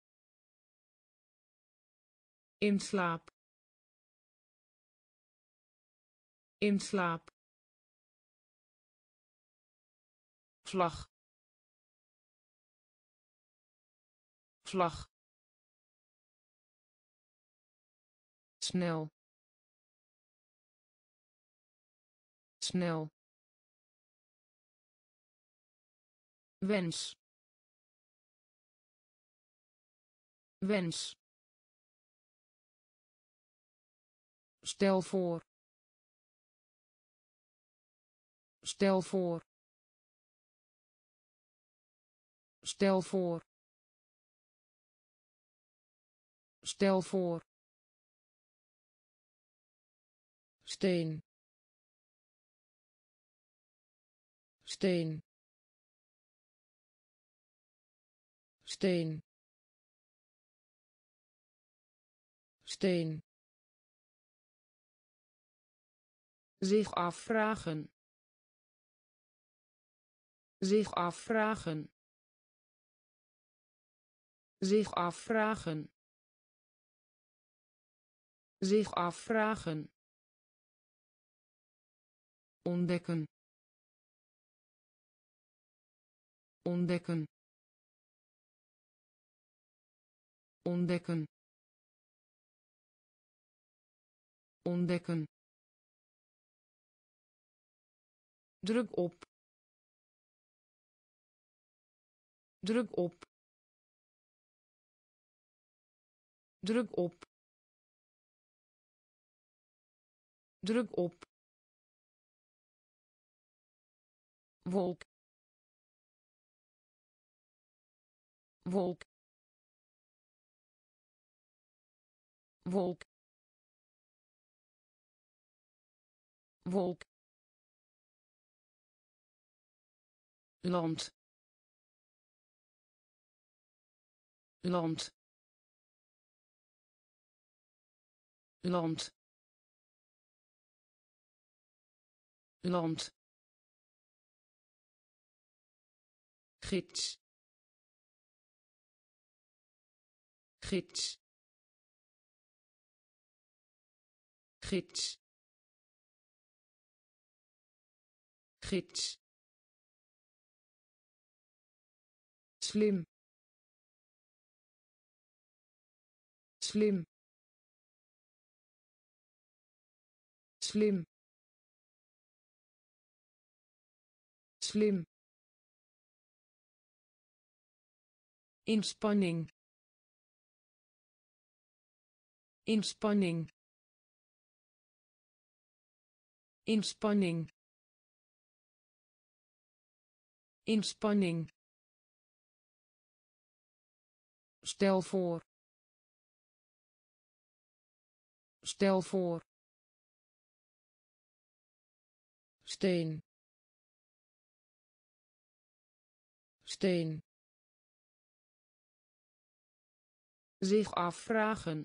In slaap. In slaap. Vlag. Vlag. Snel. Snel. Wens. Wens. Stel voor. Stel voor. Stel voor. Stel voor. Steen. Steen. Steen. Steen. Zich afvragen. Zich afvragen. Zich afvragen. Zich afvragen. Ontdekken. Ontdekken. Ontdekken. Ontdekken. Druk op. Druk op. Druk op. Druk op. Wolk. Wolk. Wolk. Wolk. Land. Land. Land. Land. Gids. Gids. Gids. Gids. Slim. Slim. Slim. Slim. Inspanning. Inspanning. Inspanning. Inspanning. Stel voor. Stel voor. Steen. Steen. Zich afvragen.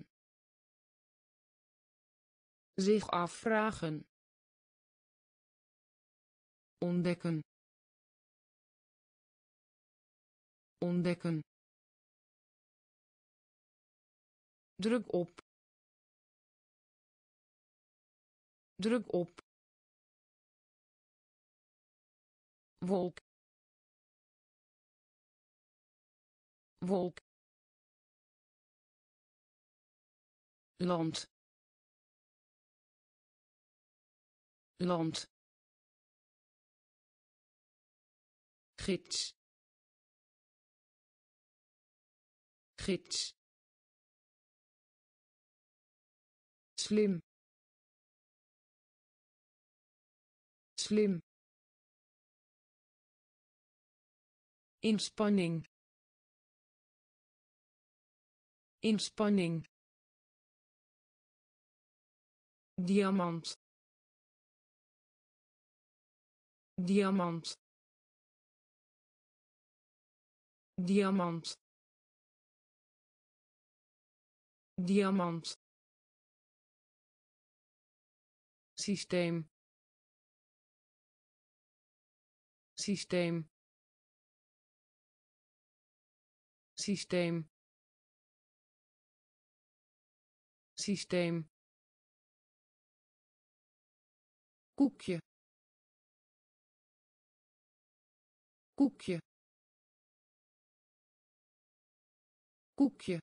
Zich afvragen. Ontdekken. Ontdekken. Druk op. Druk op. Wolk. Wolk. Land. Land. Gids. Gids. Slim. Slim. Inspanning. Inspanning. Diamant. Diamant. Diamant. Diamant. Systeem. Systeem. Systeem. Systeem. Koekje. Koekje. Koekje.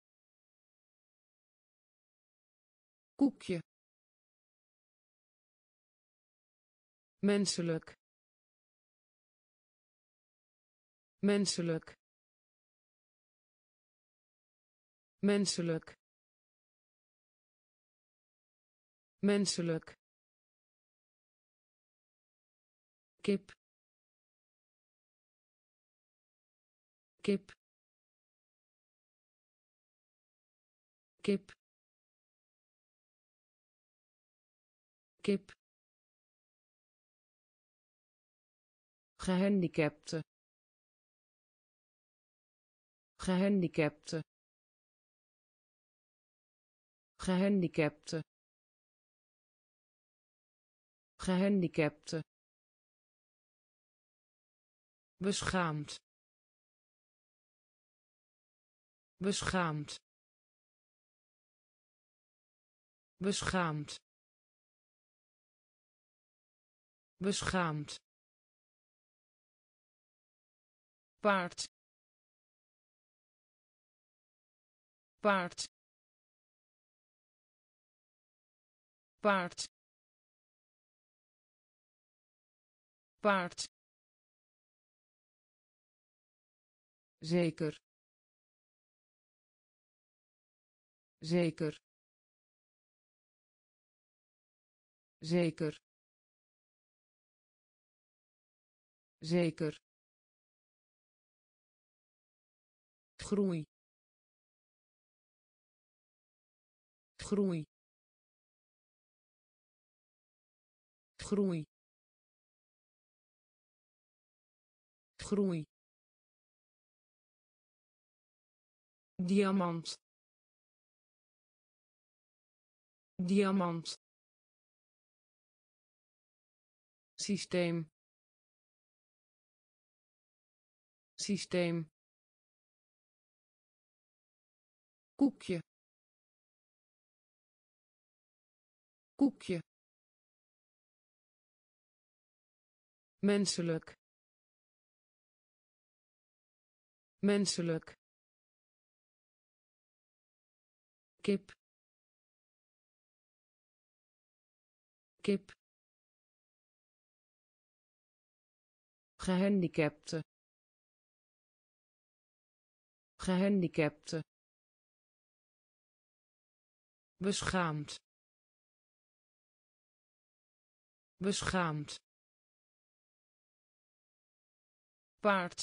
Koekje. Menselijk. Menselijk. Menselijk. Menselijk. kip kip kip kip gehandicapte gehandicapte gehandicapte gehandicapte beschaamd beschaamd beschaamd beschaamd paard paard paard paard zeker zeker zeker zeker groei groei groei groei diamant diamant systeem systeem koekje koekje menselijk menselijk kip kip gehandicapte gehandicapte beschaamd beschaamd paard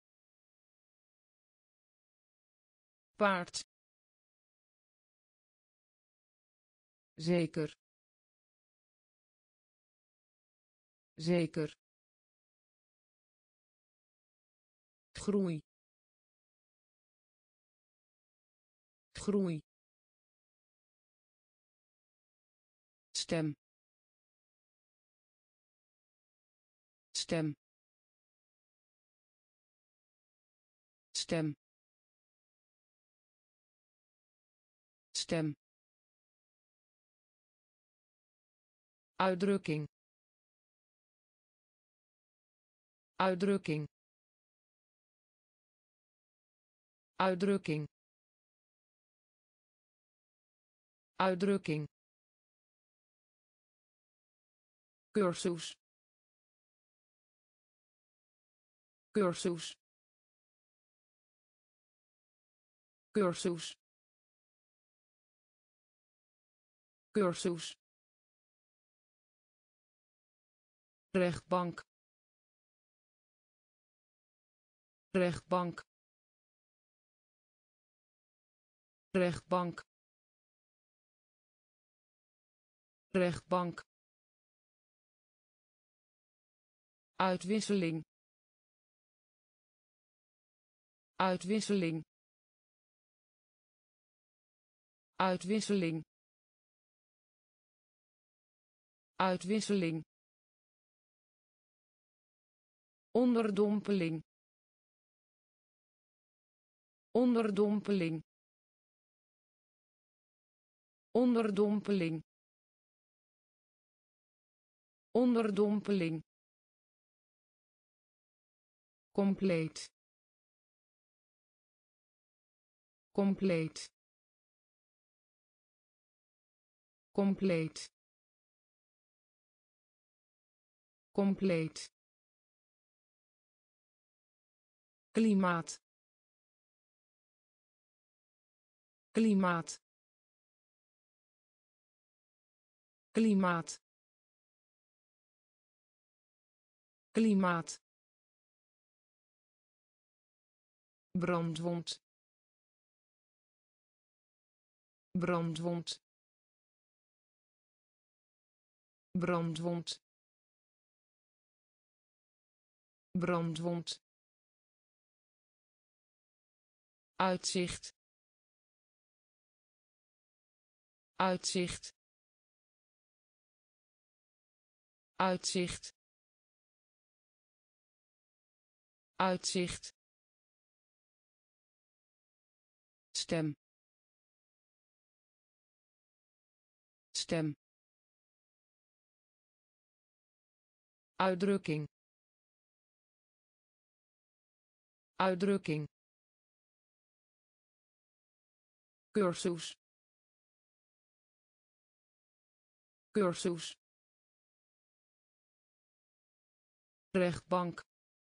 paard zeker zeker groei groei stem stem stem stem uitdrukking uitdrukking uitdrukking uitdrukking cursus cursus cursus cursus rechtbank rechtbank rechtbank rechtbank uitwisseling uitwisseling uitwisseling uitwisseling onderdompeling onderdompeling onderdompeling onderdompeling compleet compleet compleet compleet klimaat klimaat klimaat klimaat, brandwond, brandwond, brandwond, brandwond, uitzicht, uitzicht, uitzicht, uitzicht, stem, stem, uitdrukking, uitdrukking, cursus, cursus, rechtbank,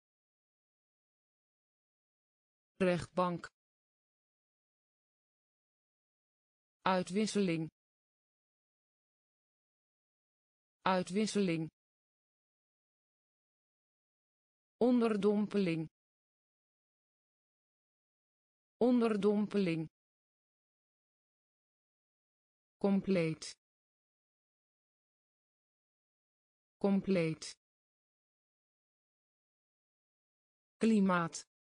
rechtbank, uitwisseling, uitwisseling, onderdompeling, onderdompeling, compleet, compleet, klimaat,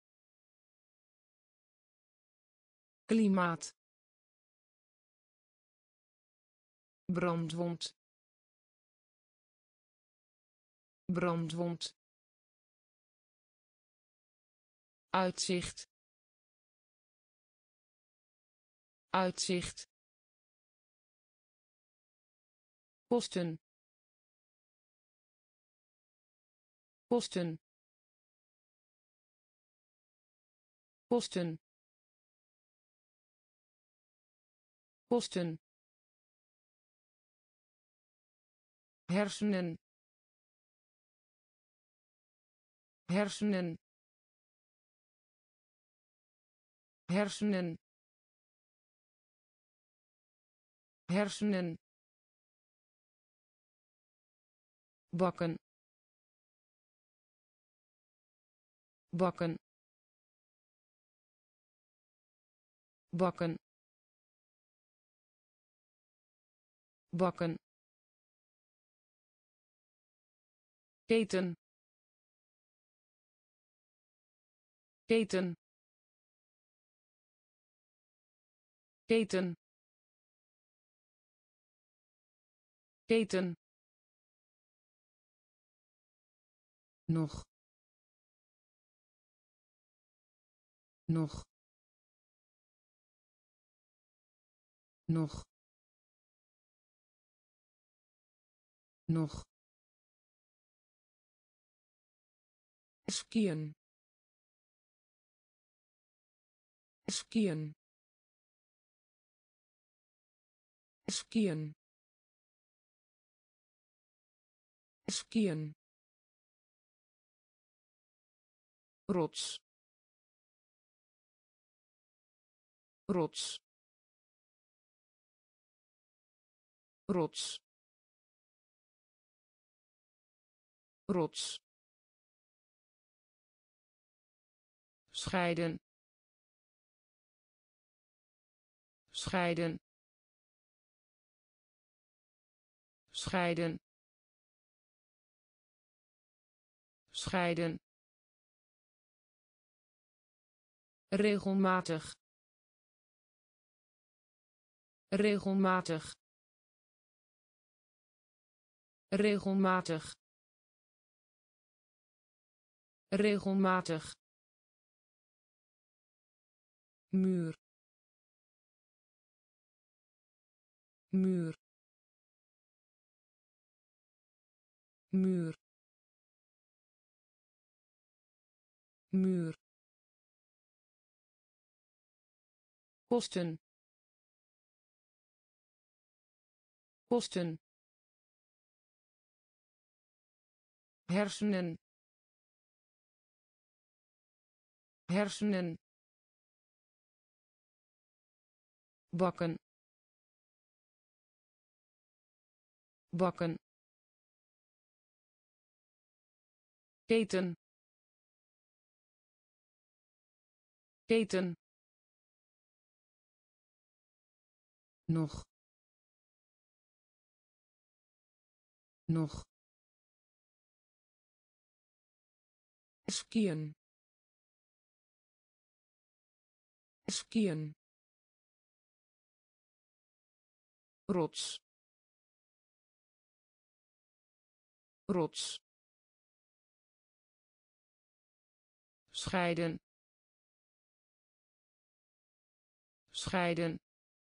klimaat, brandwond, brandwond, uitzicht, uitzicht, kosten, kosten, kosten, kosten, hersenen, hersenen, hersenen, hersenen, bakken, bakken, bakken, bakken, keten, keten, keten, keten, nog, nog, nog, nog, skiën, skiën, skiën, skiën, rots, rots, rots, rots, scheiden, scheiden, scheiden, scheiden, regelmatig, regelmatig, regelmatig, regelmatig, muur, muur, muur, muur, kosten, kosten, hersenen, hersenen, bakken, bakken, keten keten nog nog skiën skiën rots rots scheiden scheiden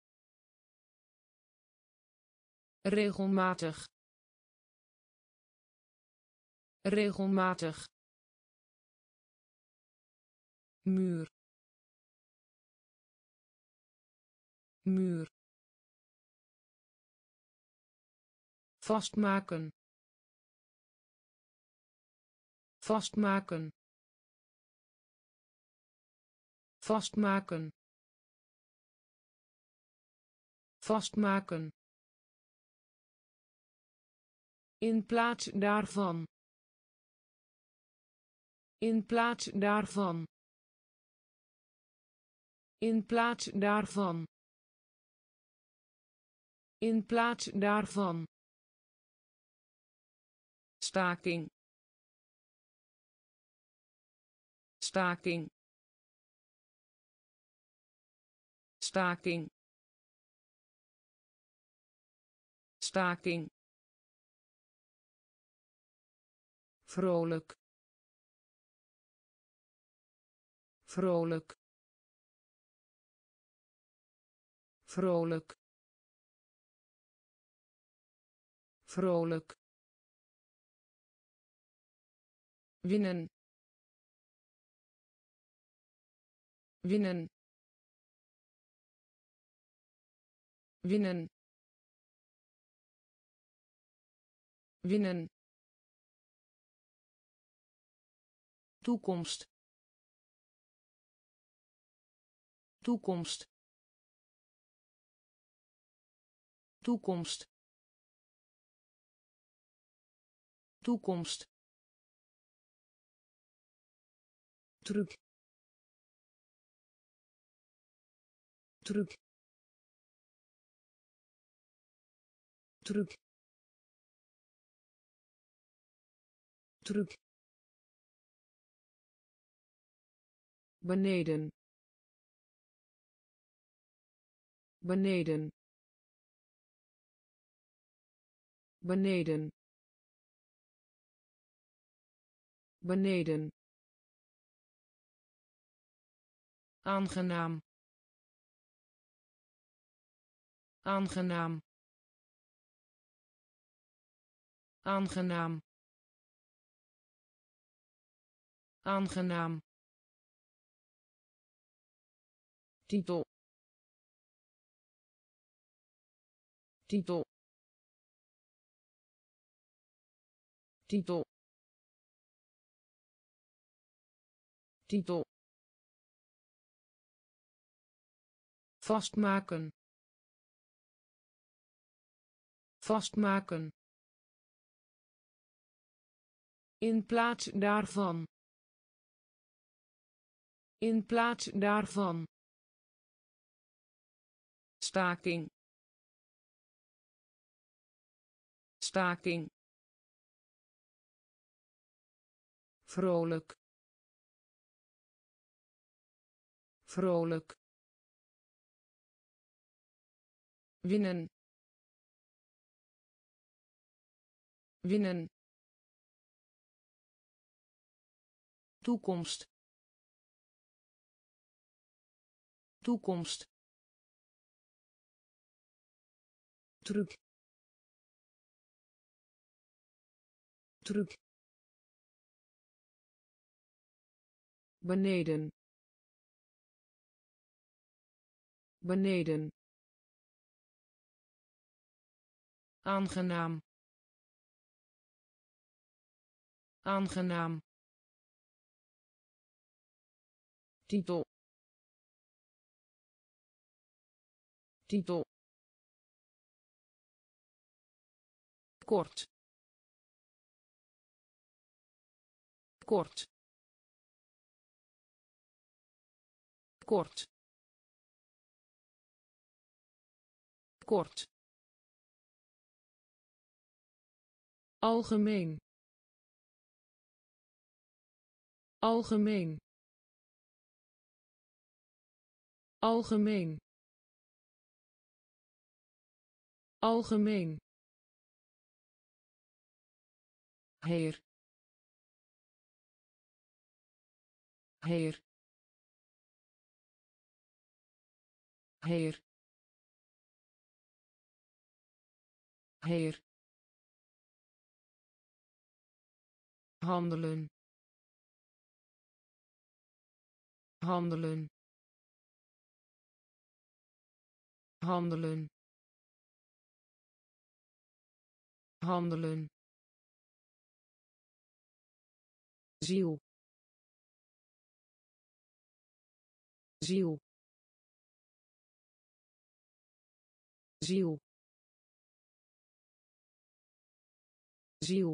regelmatig regelmatig muur muur vastmaken vastmaken vastmaken vastmaken in plaats daarvan in plaats daarvan in plaats daarvan in plaats daarvan staking staking staking staking vrolijk vrolijk vrolijk vrolijk winnen winnen winnen winnen toekomst toekomst toekomst toekomst truc truc truc truc beneden beneden beneden beneden aangenaam aangenaam aangenaam aangenaam titel titel titel titel vastmaken vastmaken in plaats daarvan in plaats daarvan staking staking vrolijk vrolijk winnen winnen toekomst toekomst truc truc beneden beneden aangenaam aangenaam titel titel kort kort kort kort algemeen algemeen algemeen algemeen heer heer heer heer handelen handelen handelen handelen ziel ziel ziel ziel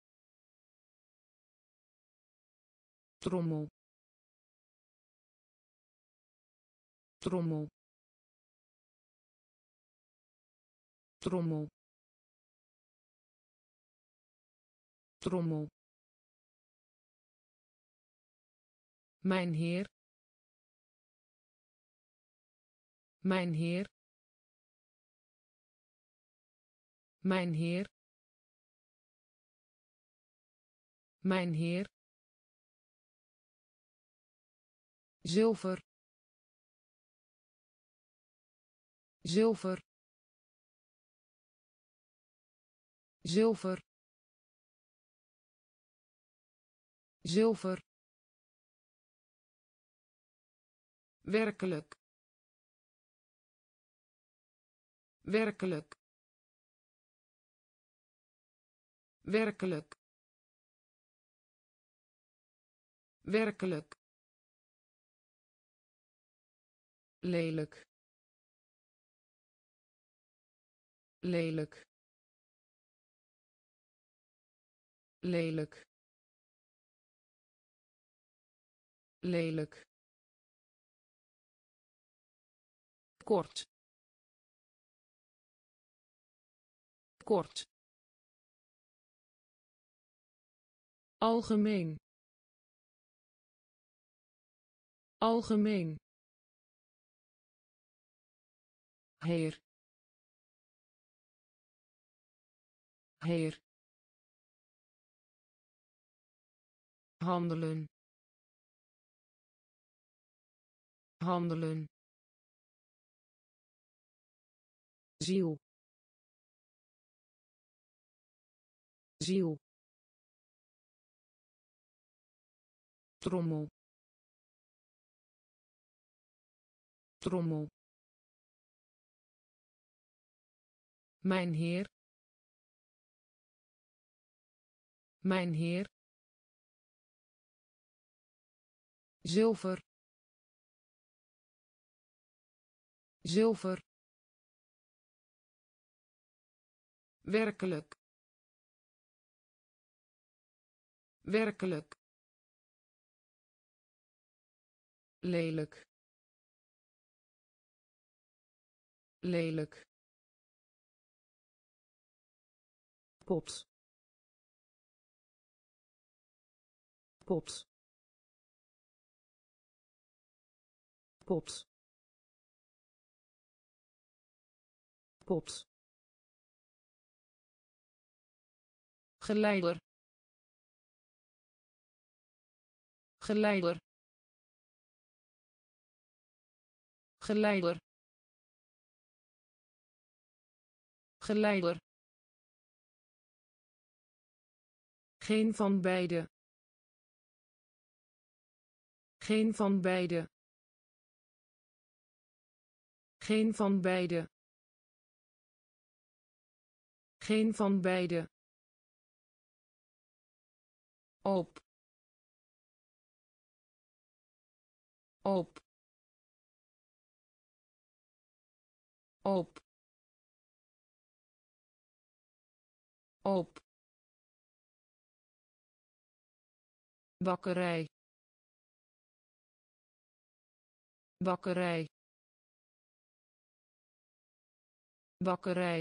trommel trommel trommel trommel mijnheer mijnheer mijnheer mijnheer zilver zilver zilver zilver werkelijk werkelijk werkelijk werkelijk lelijk lelijk lelijk lelijk kort kort algemeen algemeen heer heer handelen handelen ziel ziel trommel trommel mijnheer mijnheer zilver zilver werkelijk werkelijk lelijk lelijk pot pot pot pot geleider geleider geleider geleider geen van beide geen van beide geen van beide geen van beide op op op op bakkerij bakkerij bakkerij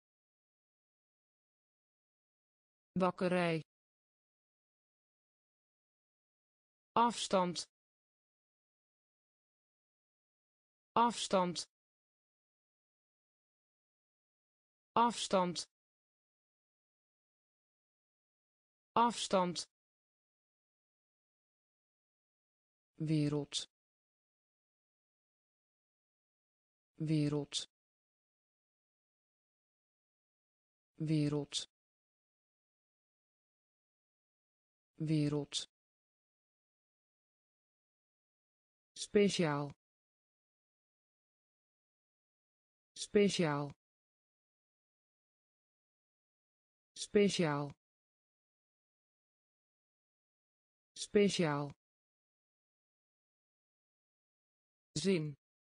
bakkerij afstand afstand afstand afstand wereld wereld wereld wereld speciaal speciaal speciaal speciaal zin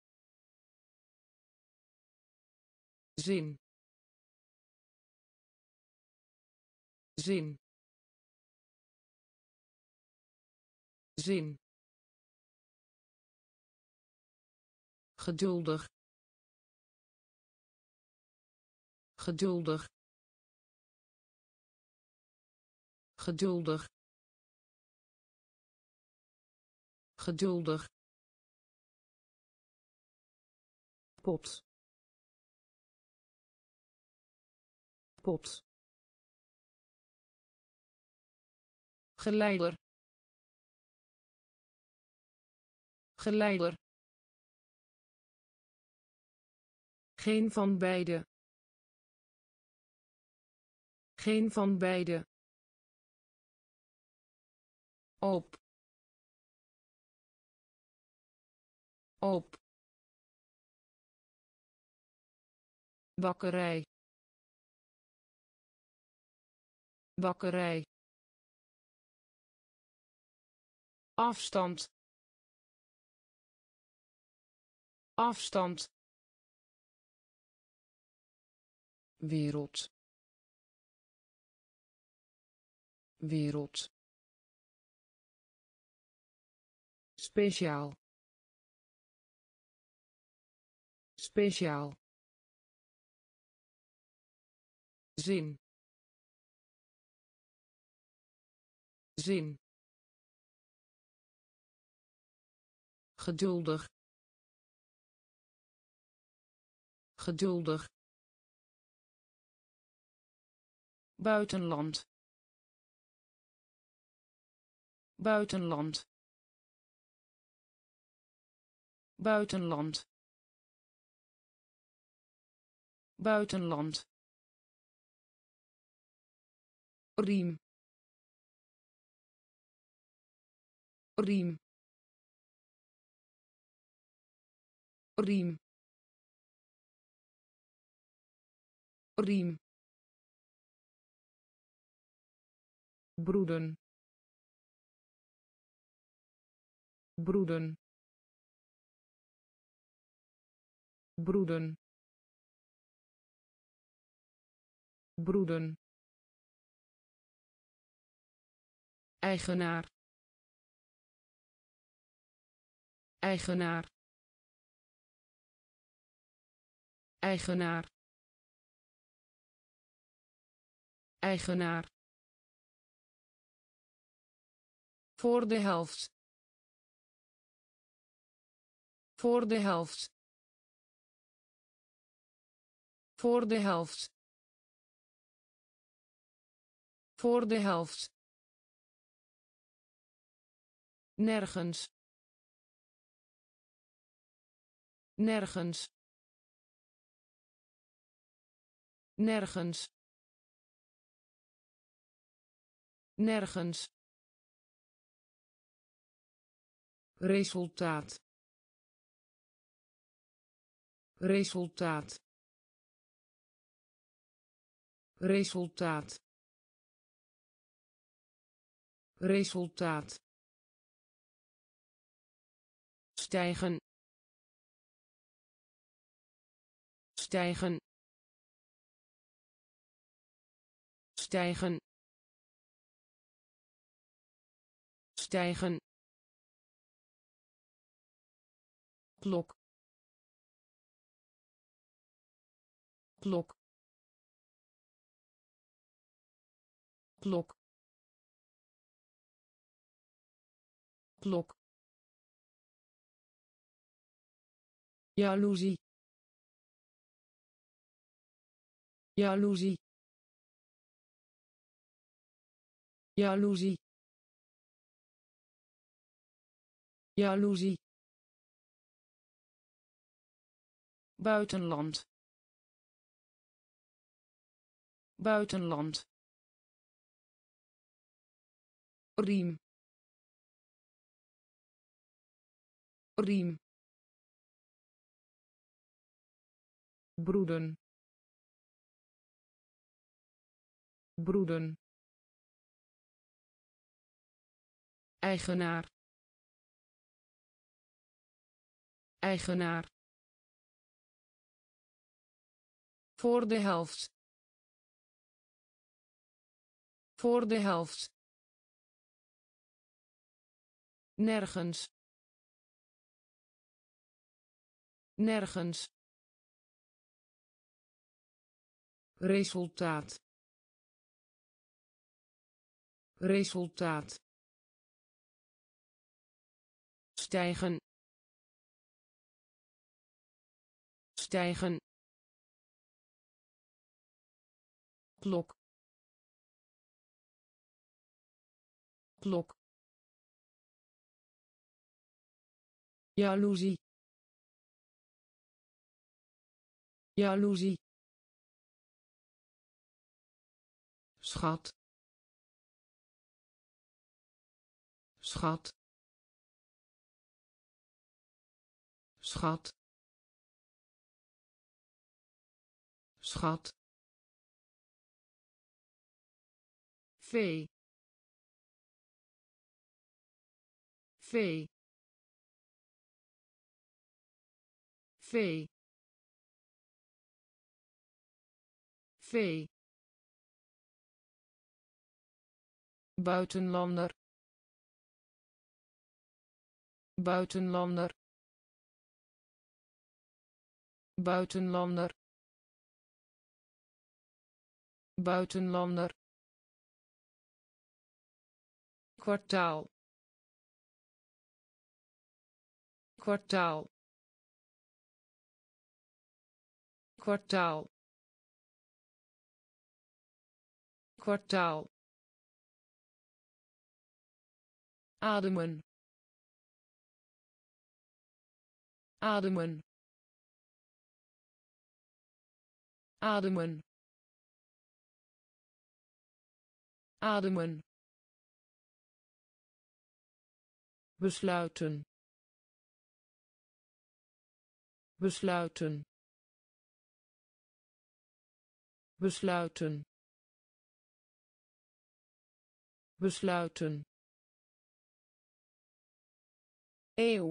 zin zin zin geduldig geduldig geduldig geduldig pot pot geleider geleider geen van beide geen van beide op op bakkerij bakkerij afstand afstand wereld wereld speciaal speciaal zin zin geduldig geduldig buitenland buitenland buitenland buitenland riem riem riem riem broeden broeden broeden broeden eigenaar eigenaar eigenaar eigenaar voor de helft voor de helft voor de helft voor de helft nergens nergens nergens nergens resultaat resultaat resultaat resultaat stijgen stijgen stijgen stijgen klok klok klok klok jaloezie jaloezie jaloezie jaloezie buitenland buitenland riem riem broeden broeden eigenaar eigenaar voor de helft voor de helft nergens nergens resultaat resultaat stijgen stijgen klok klok jaloezie jaloezie schat schat schat schat vee vee vee vee buitenlander buitenlander buitenlander buitenlander kwartaal kwartaal kwartaal kwartaal ademen ademen ademen ademen besluiten besluiten besluiten besluiten eeuw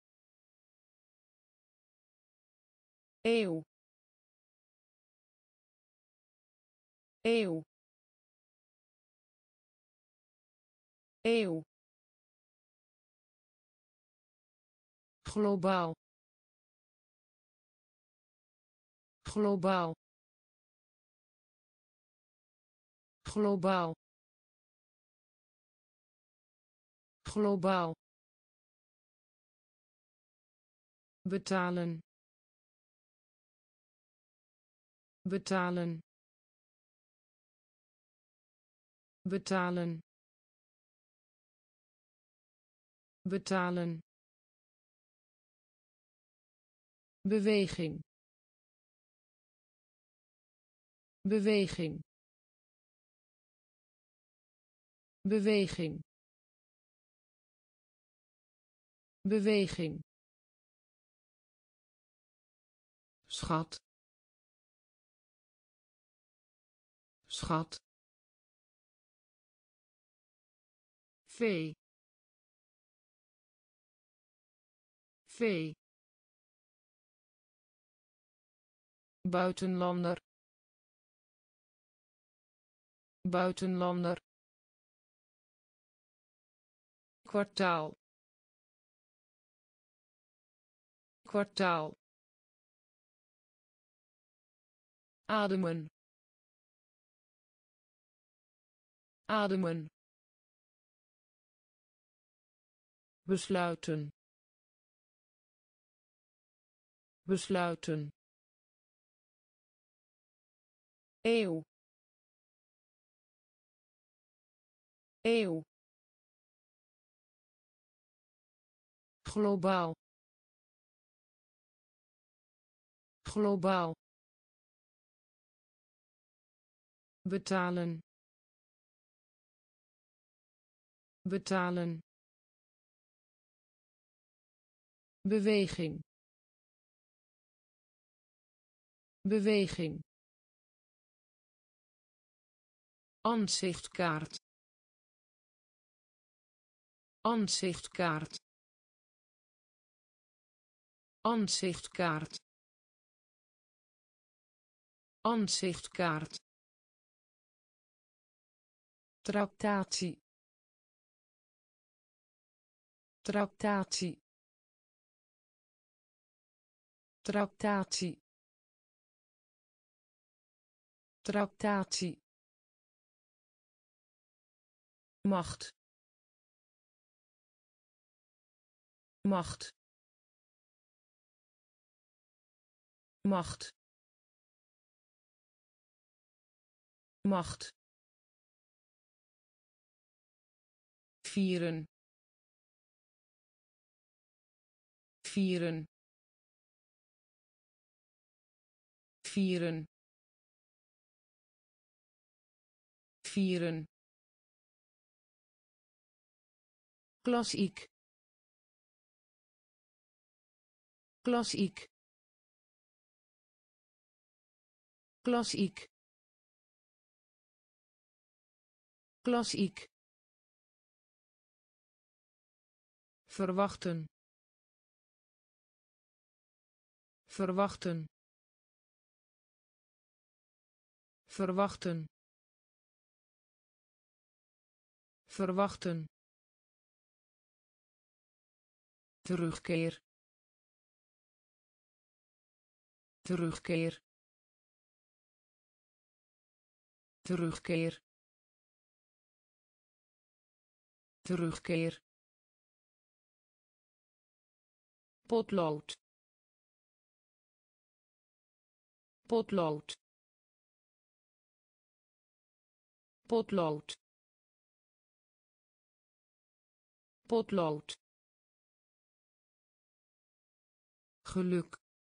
eeuw eeuw eeuw globaal globaal globaal globaal betalen betalen betalen betalen beweging beweging beweging beweging schat schat vee vee buitenlander buitenlander kwartaal kwartaal ademen ademen besluiten besluiten eeuw eeuw globaal globaal betalen betalen beweging beweging aanzichtkaart aanzichtkaart aanzichtkaart aanzichtkaart tractatie tractatie tractatie tractatie macht macht macht macht vieren vieren vieren vieren klassiek klassiek klassiek klassiek verwachten verwachten verwachten verwachten terugkeer terugkeer terugkeer terugkeer potlood potlood potlood potlood geluk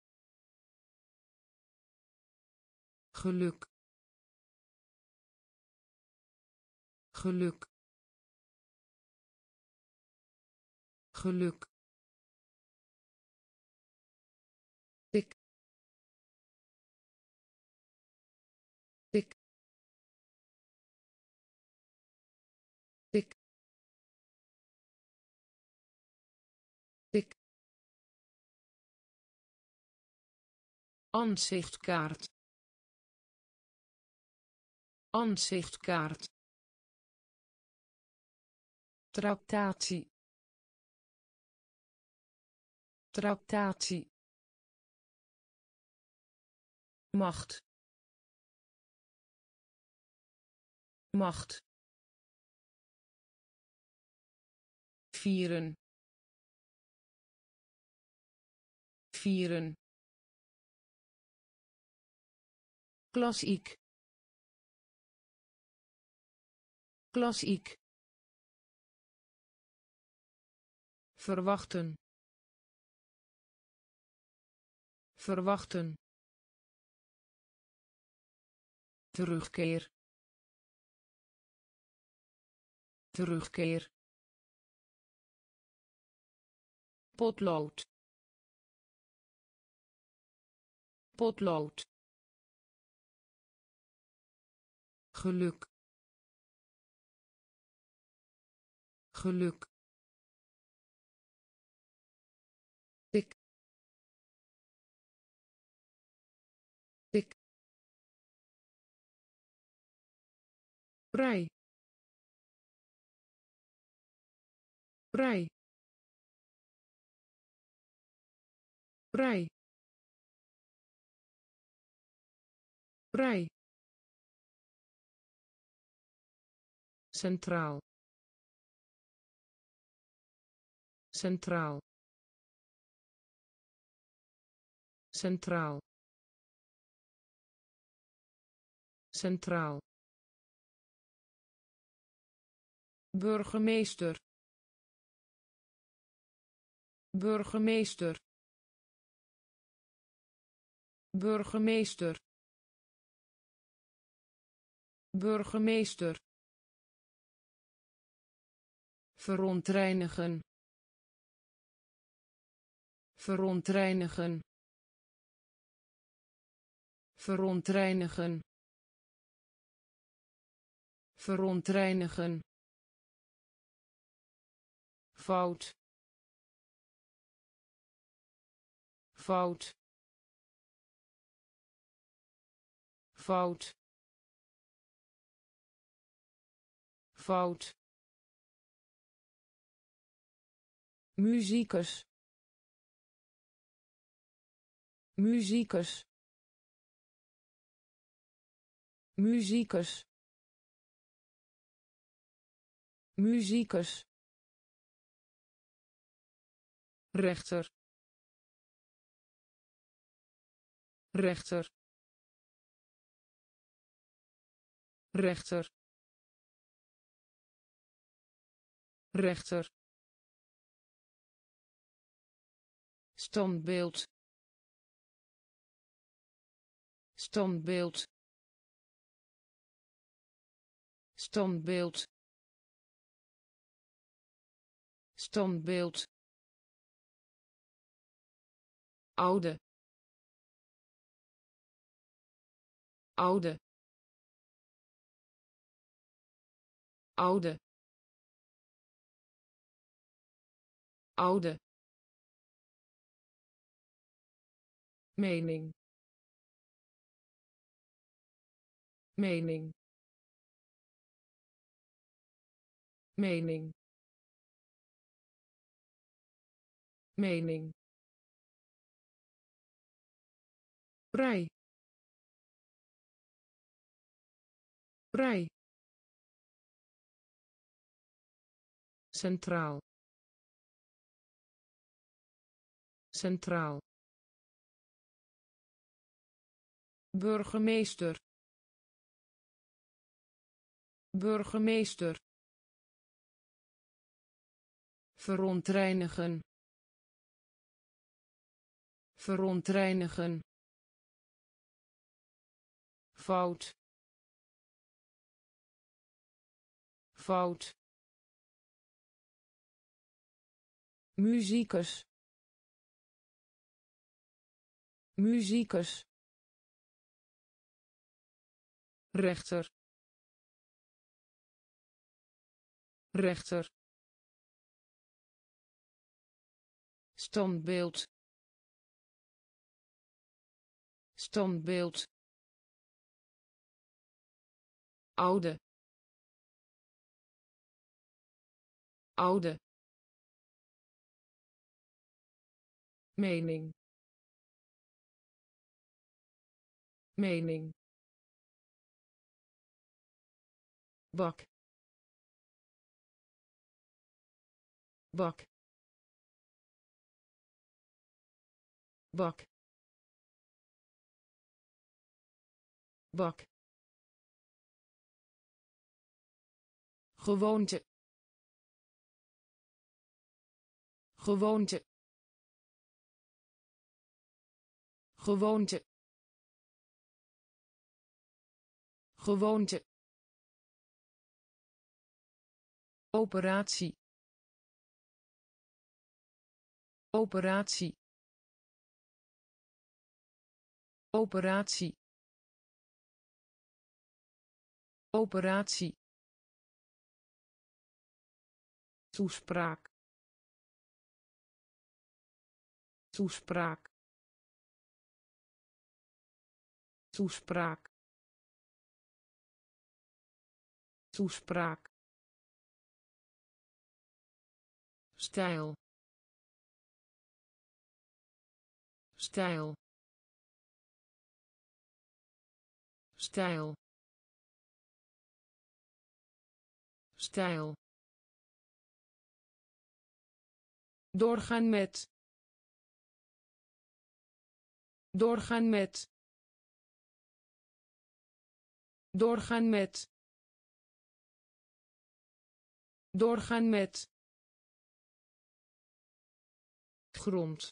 geluk geluk geluk tik tik tik tik aanzichtkaart aanzichtkaart tractatie tractatie macht macht vieren vieren klassiek klassiek verwachten verwachten terugkeer terugkeer potlood potlood geluk geluk tik tik vrij vrij vrij vrij centraal centraal centraal centraal burgemeester burgemeester burgemeester burgemeester verontreinigen verontreinigen verontreinigen verontreinigen fout fout fout fout muzikus muzikus muzikus muzikus rechter rechter rechter rechter standbeeld standbeeld standbeeld standbeeld oude oude oude oude mening mening mening mening vrij vrij centraal centraal burgemeester burgemeester verontreinigen verontreinigen fout fout muzikus muzikus rechter rechter standbeeld standbeeld oude oude mening mening bak bak bak bak gewoonte gewoonte gewoonte gewoonte operatie operatie operatie operatie toespraak toespraak toespraak toespraak stijl stijl stijl stijl doorgaan met doorgaan met doorgaan met doorgaan met grond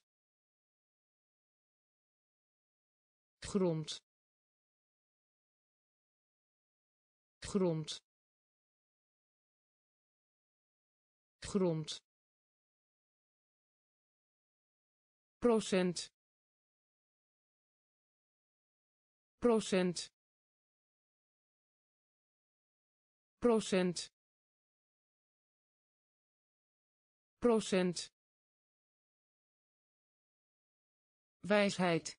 grond grond grond procent procent procent procent wijsheid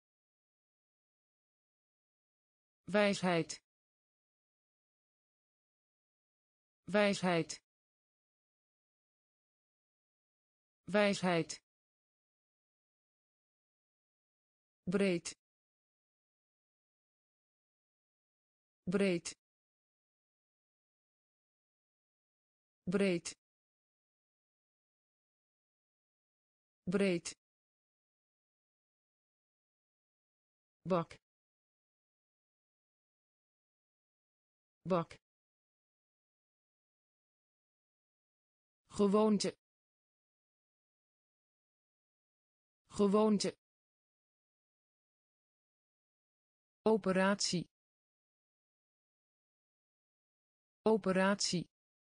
wijsheid wijsheid wijsheid breed breed breed breed bak bak gewoonte gewoonte operatie operatie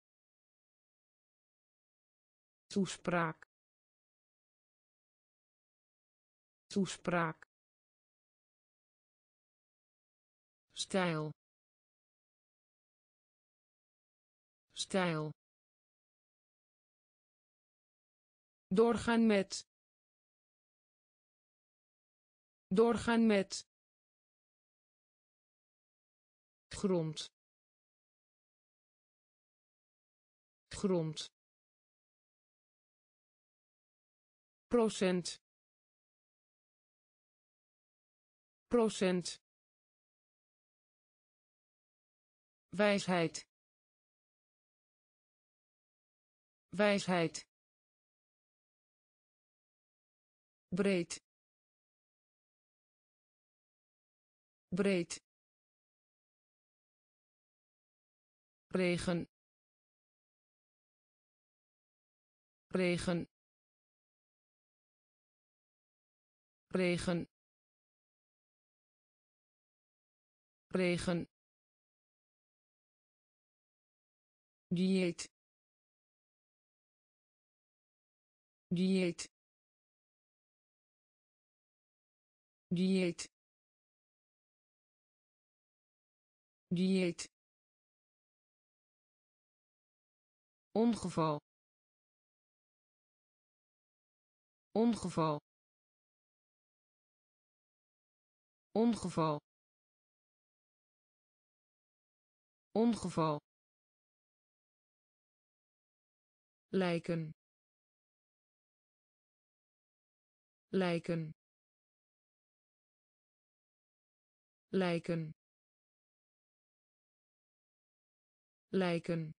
toespraak toespraak stijl stijl doorgaan met doorgaan met grond grond procent procent wijsheid wijsheid breed breed regen regen regen regen dieet dieet dieet dieet ongeval ongeval ongeval ongeval lijken lijken lijken lijken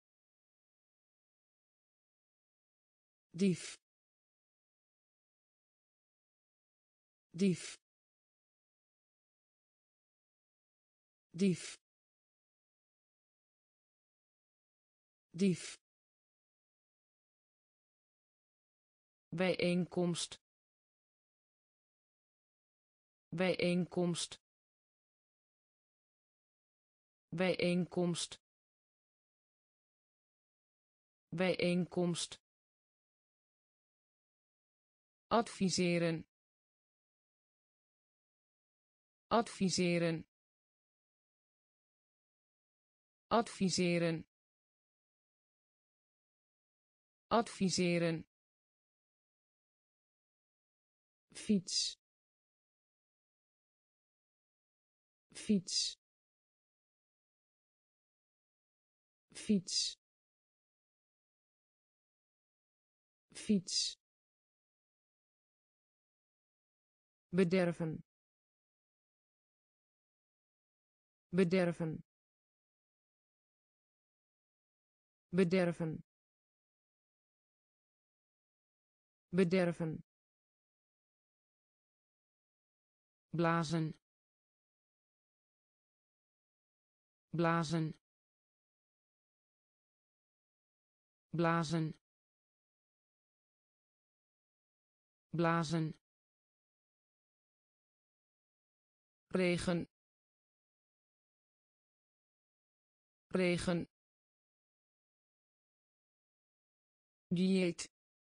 dief dief dief dief bijeenkomst bijeenkomst bijeenkomst bijeenkomst adviseren adviseren adviseren adviseren fiets fiets fiets fiets, bederven, bederven, bederven, bederven, blazen, blazen, blazen, blazen, regen, regen, dieet,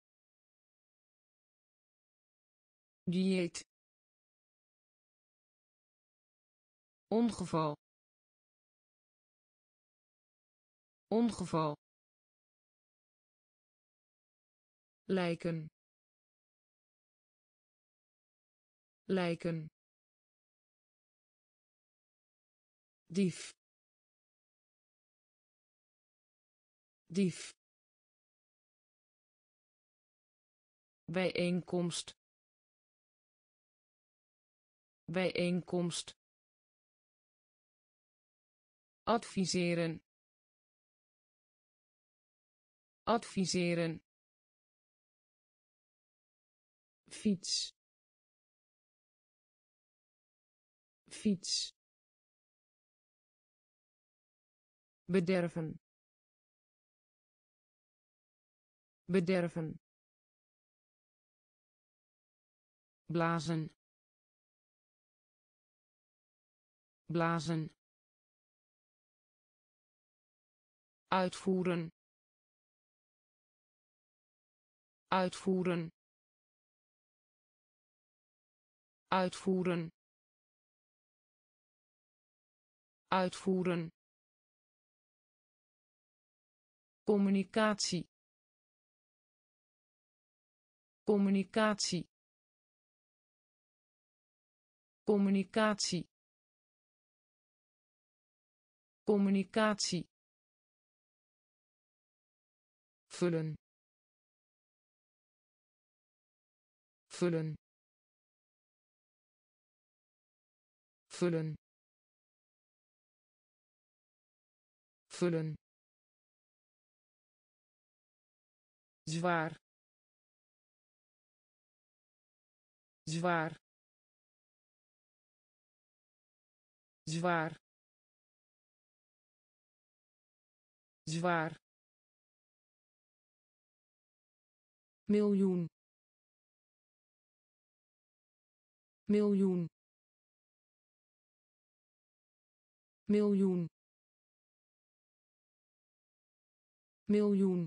dieet, ongeval, ongeval, lijken, lijken, dief, dief, bijeenkomst, bijeenkomst, adviseren, adviseren, fiets, fiets, bederven, bederven, blazen, blazen, uitvoeren, uitvoeren, uitvoeren, uitvoeren, communicatie, communicatie, communicatie, communicatie, vullen, vullen, vullen, vullen, zwaar, zwaar, zwaar, zwaar, miljoen, miljoen, miljoen, miljoen,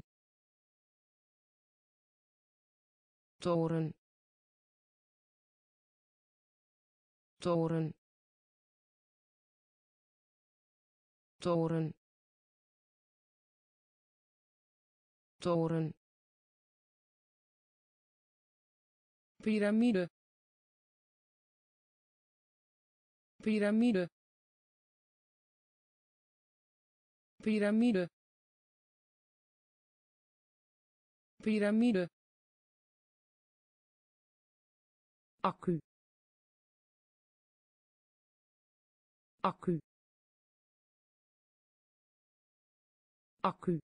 toren, toren, toren, toren, piramide, piramide, piramide, piramide, accu, accu, accu,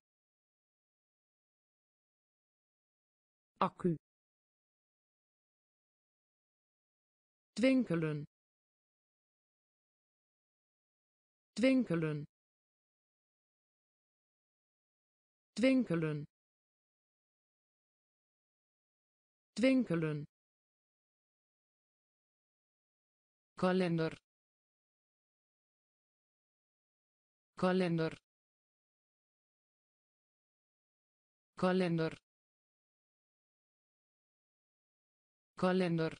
accu, twinkelen, twinkelen, twinkelen, twinkelen, kalender, kalender, kalender, kalender,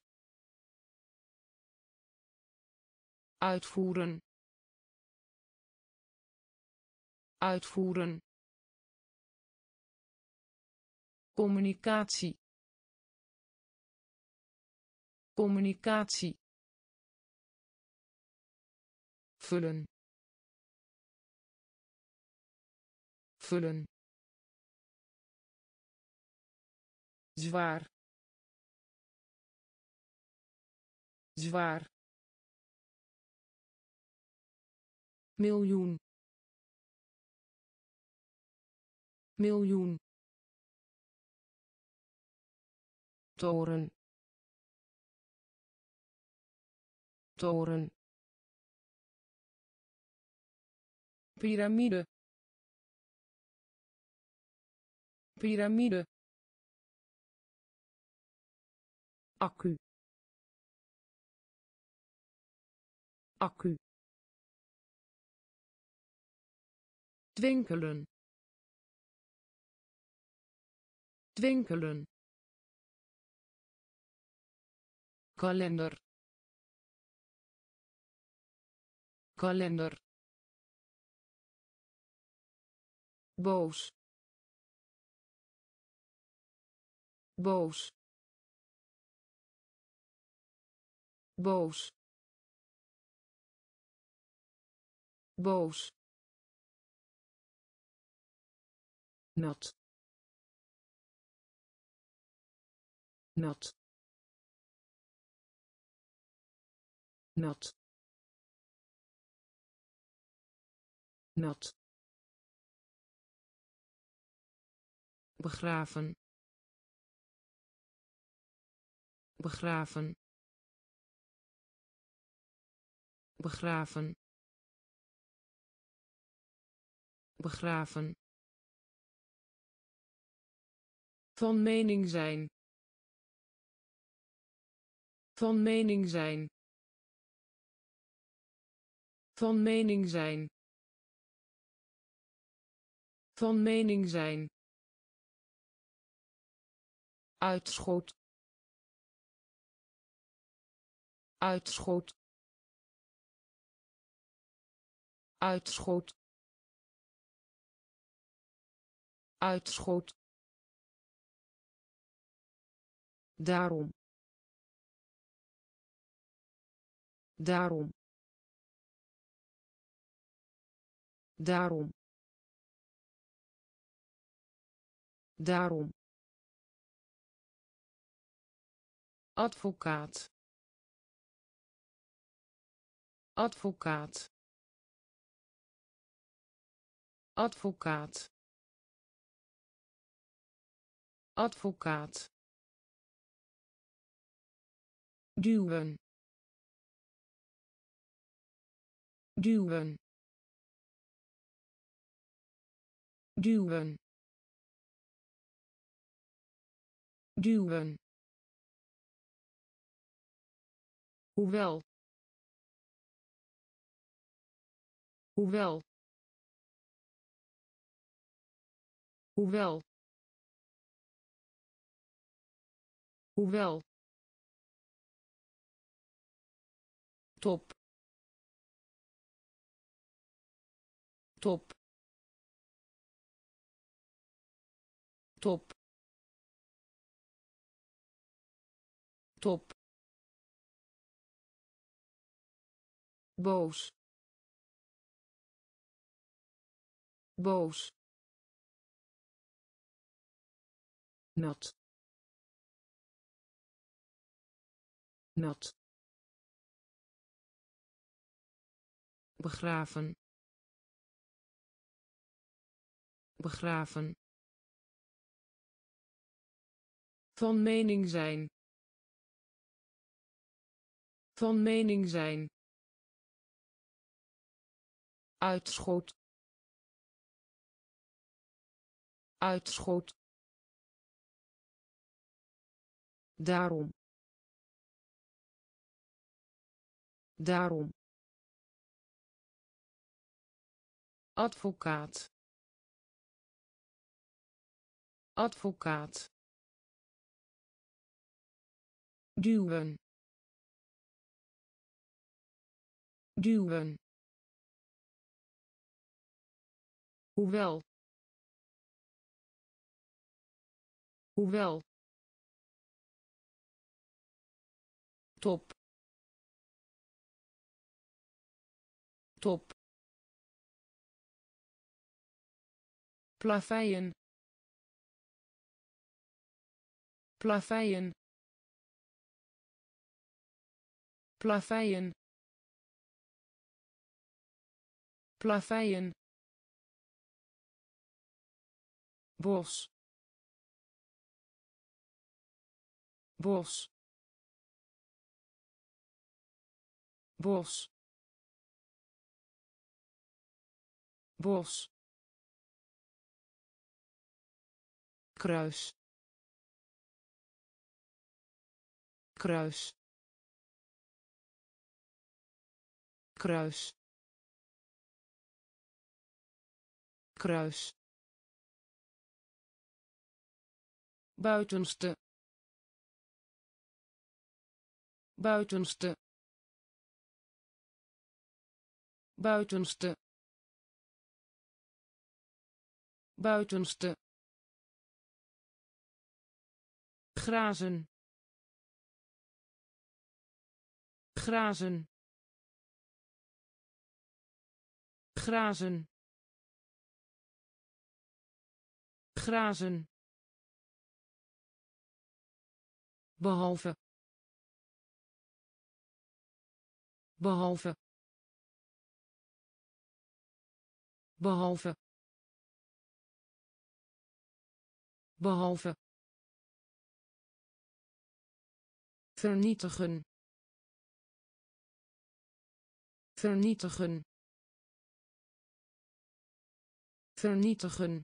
uitvoeren, uitvoeren, communicatie, communicatie, vullen, vullen, zwaar, zwaar, miljoen, miljoen, toren, toren, piramide, piramide, accu, accu, twinkelen, twinkelen, kalender, kalender, boos, boos, boos, boos, nat, nat, nat, nat, begraven, begraven, begraven, begraven, van mening zijn, van mening zijn, van mening zijn, van mening zijn, uitschot, uitschot, uitschot, uitschot, daarom, daarom, daarom, daarom, advocaat, advocaat, advocaat, advocaat, duwen, duwen, duwen, duwen, hoewel, hoewel, hoewel, hoewel, top, top, top, top, boos, boos, nat, nat, begraven, begraven, van mening zijn, van mening zijn, uitschot, uitschot, daarom, daarom, advocaat, advocaat, duwen, duwen, hoewel, hoewel, top, top, plaveien, plaveien, plaveien, plaveien, bos, bos, bos, bos, kruis, kruis, kruis, kruis, buitenste, buitenste, buitenste, buitenste, grazen, grazen, grazen, grazen, behalve, behalve, behalve, behalve, vernietigen, vernietigen, vernietigen,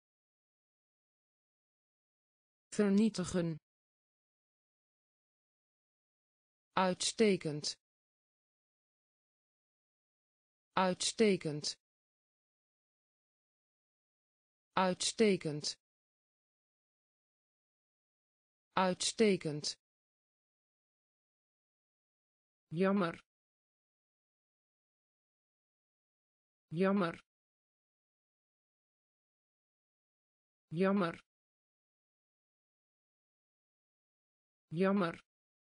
vernietigen, uitstekend, uitstekend, uitstekend, uitstekend, jammer, jammer, jammer, jammer,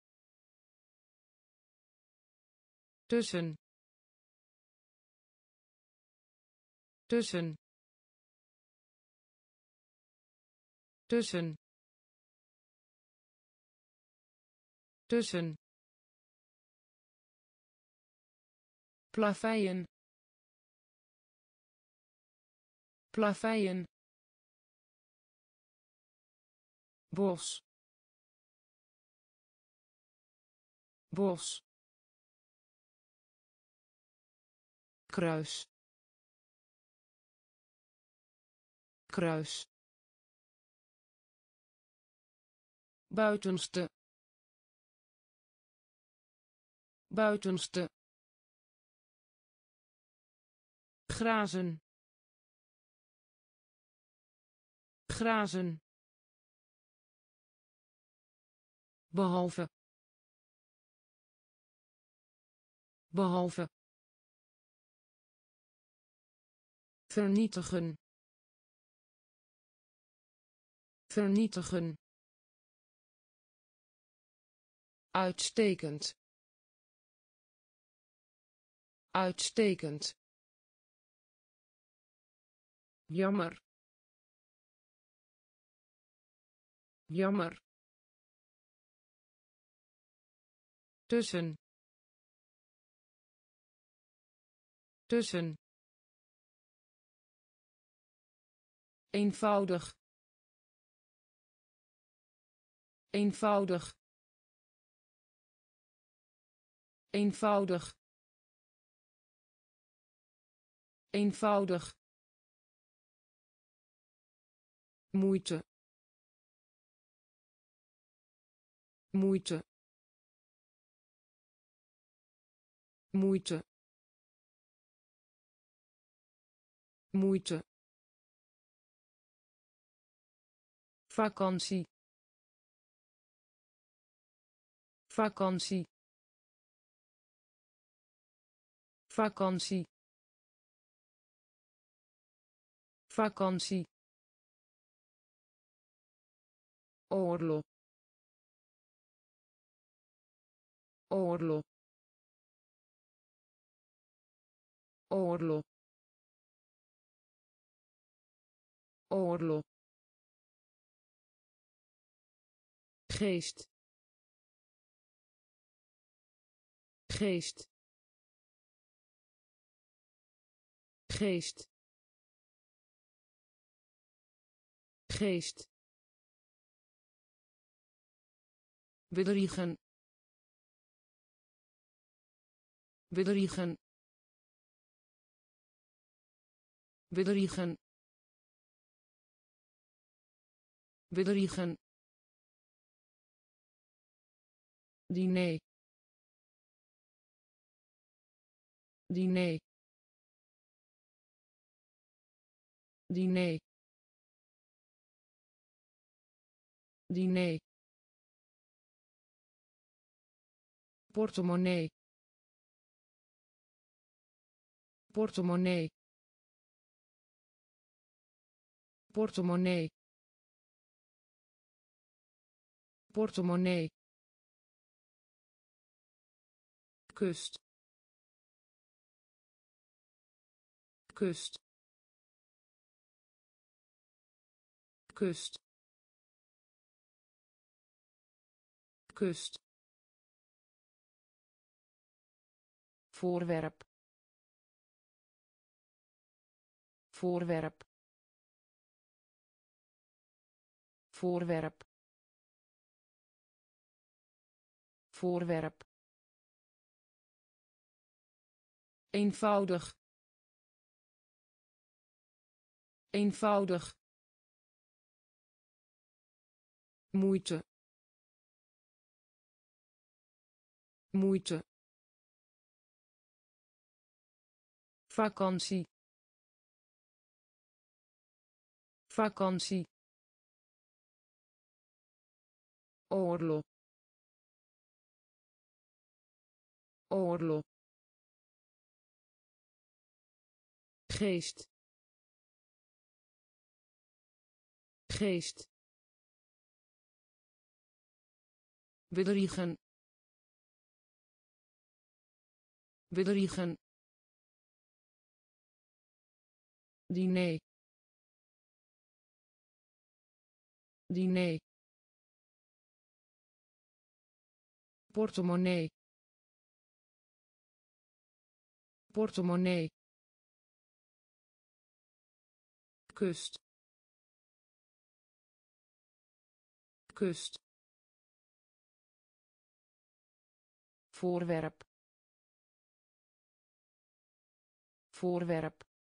tussen, tussen, tussen, tussen, plaveien, plaveien, bos, bos, kruis, kruis, buitenste, buitenste, grazen, grazen, behalve, behalve, vernietigen, vernietigen, uitstekend, uitstekend, jammer, jammer, tussen, tussen, eenvoudig, eenvoudig, eenvoudig, eenvoudig, moeite, moeite, moeite, moeite, vakantie, vakantie, vakantie, vakantie, oorlog, oorlog, oorlog, oorlog, geest geest geest geest bedriegen bedriegen bedriegen bedriegen diner diner diner diner portemonnee portemonnee portemonnee portemonnee kust kust kust kust voorwerp voorwerp voorwerp voorwerp eenvoudig eenvoudig moeite moeite vakantie vakantie oorlog oorlog geest geest bedriegen bedriegen diner diner portemonnee portemonnee kust kust voorwerp voorwerp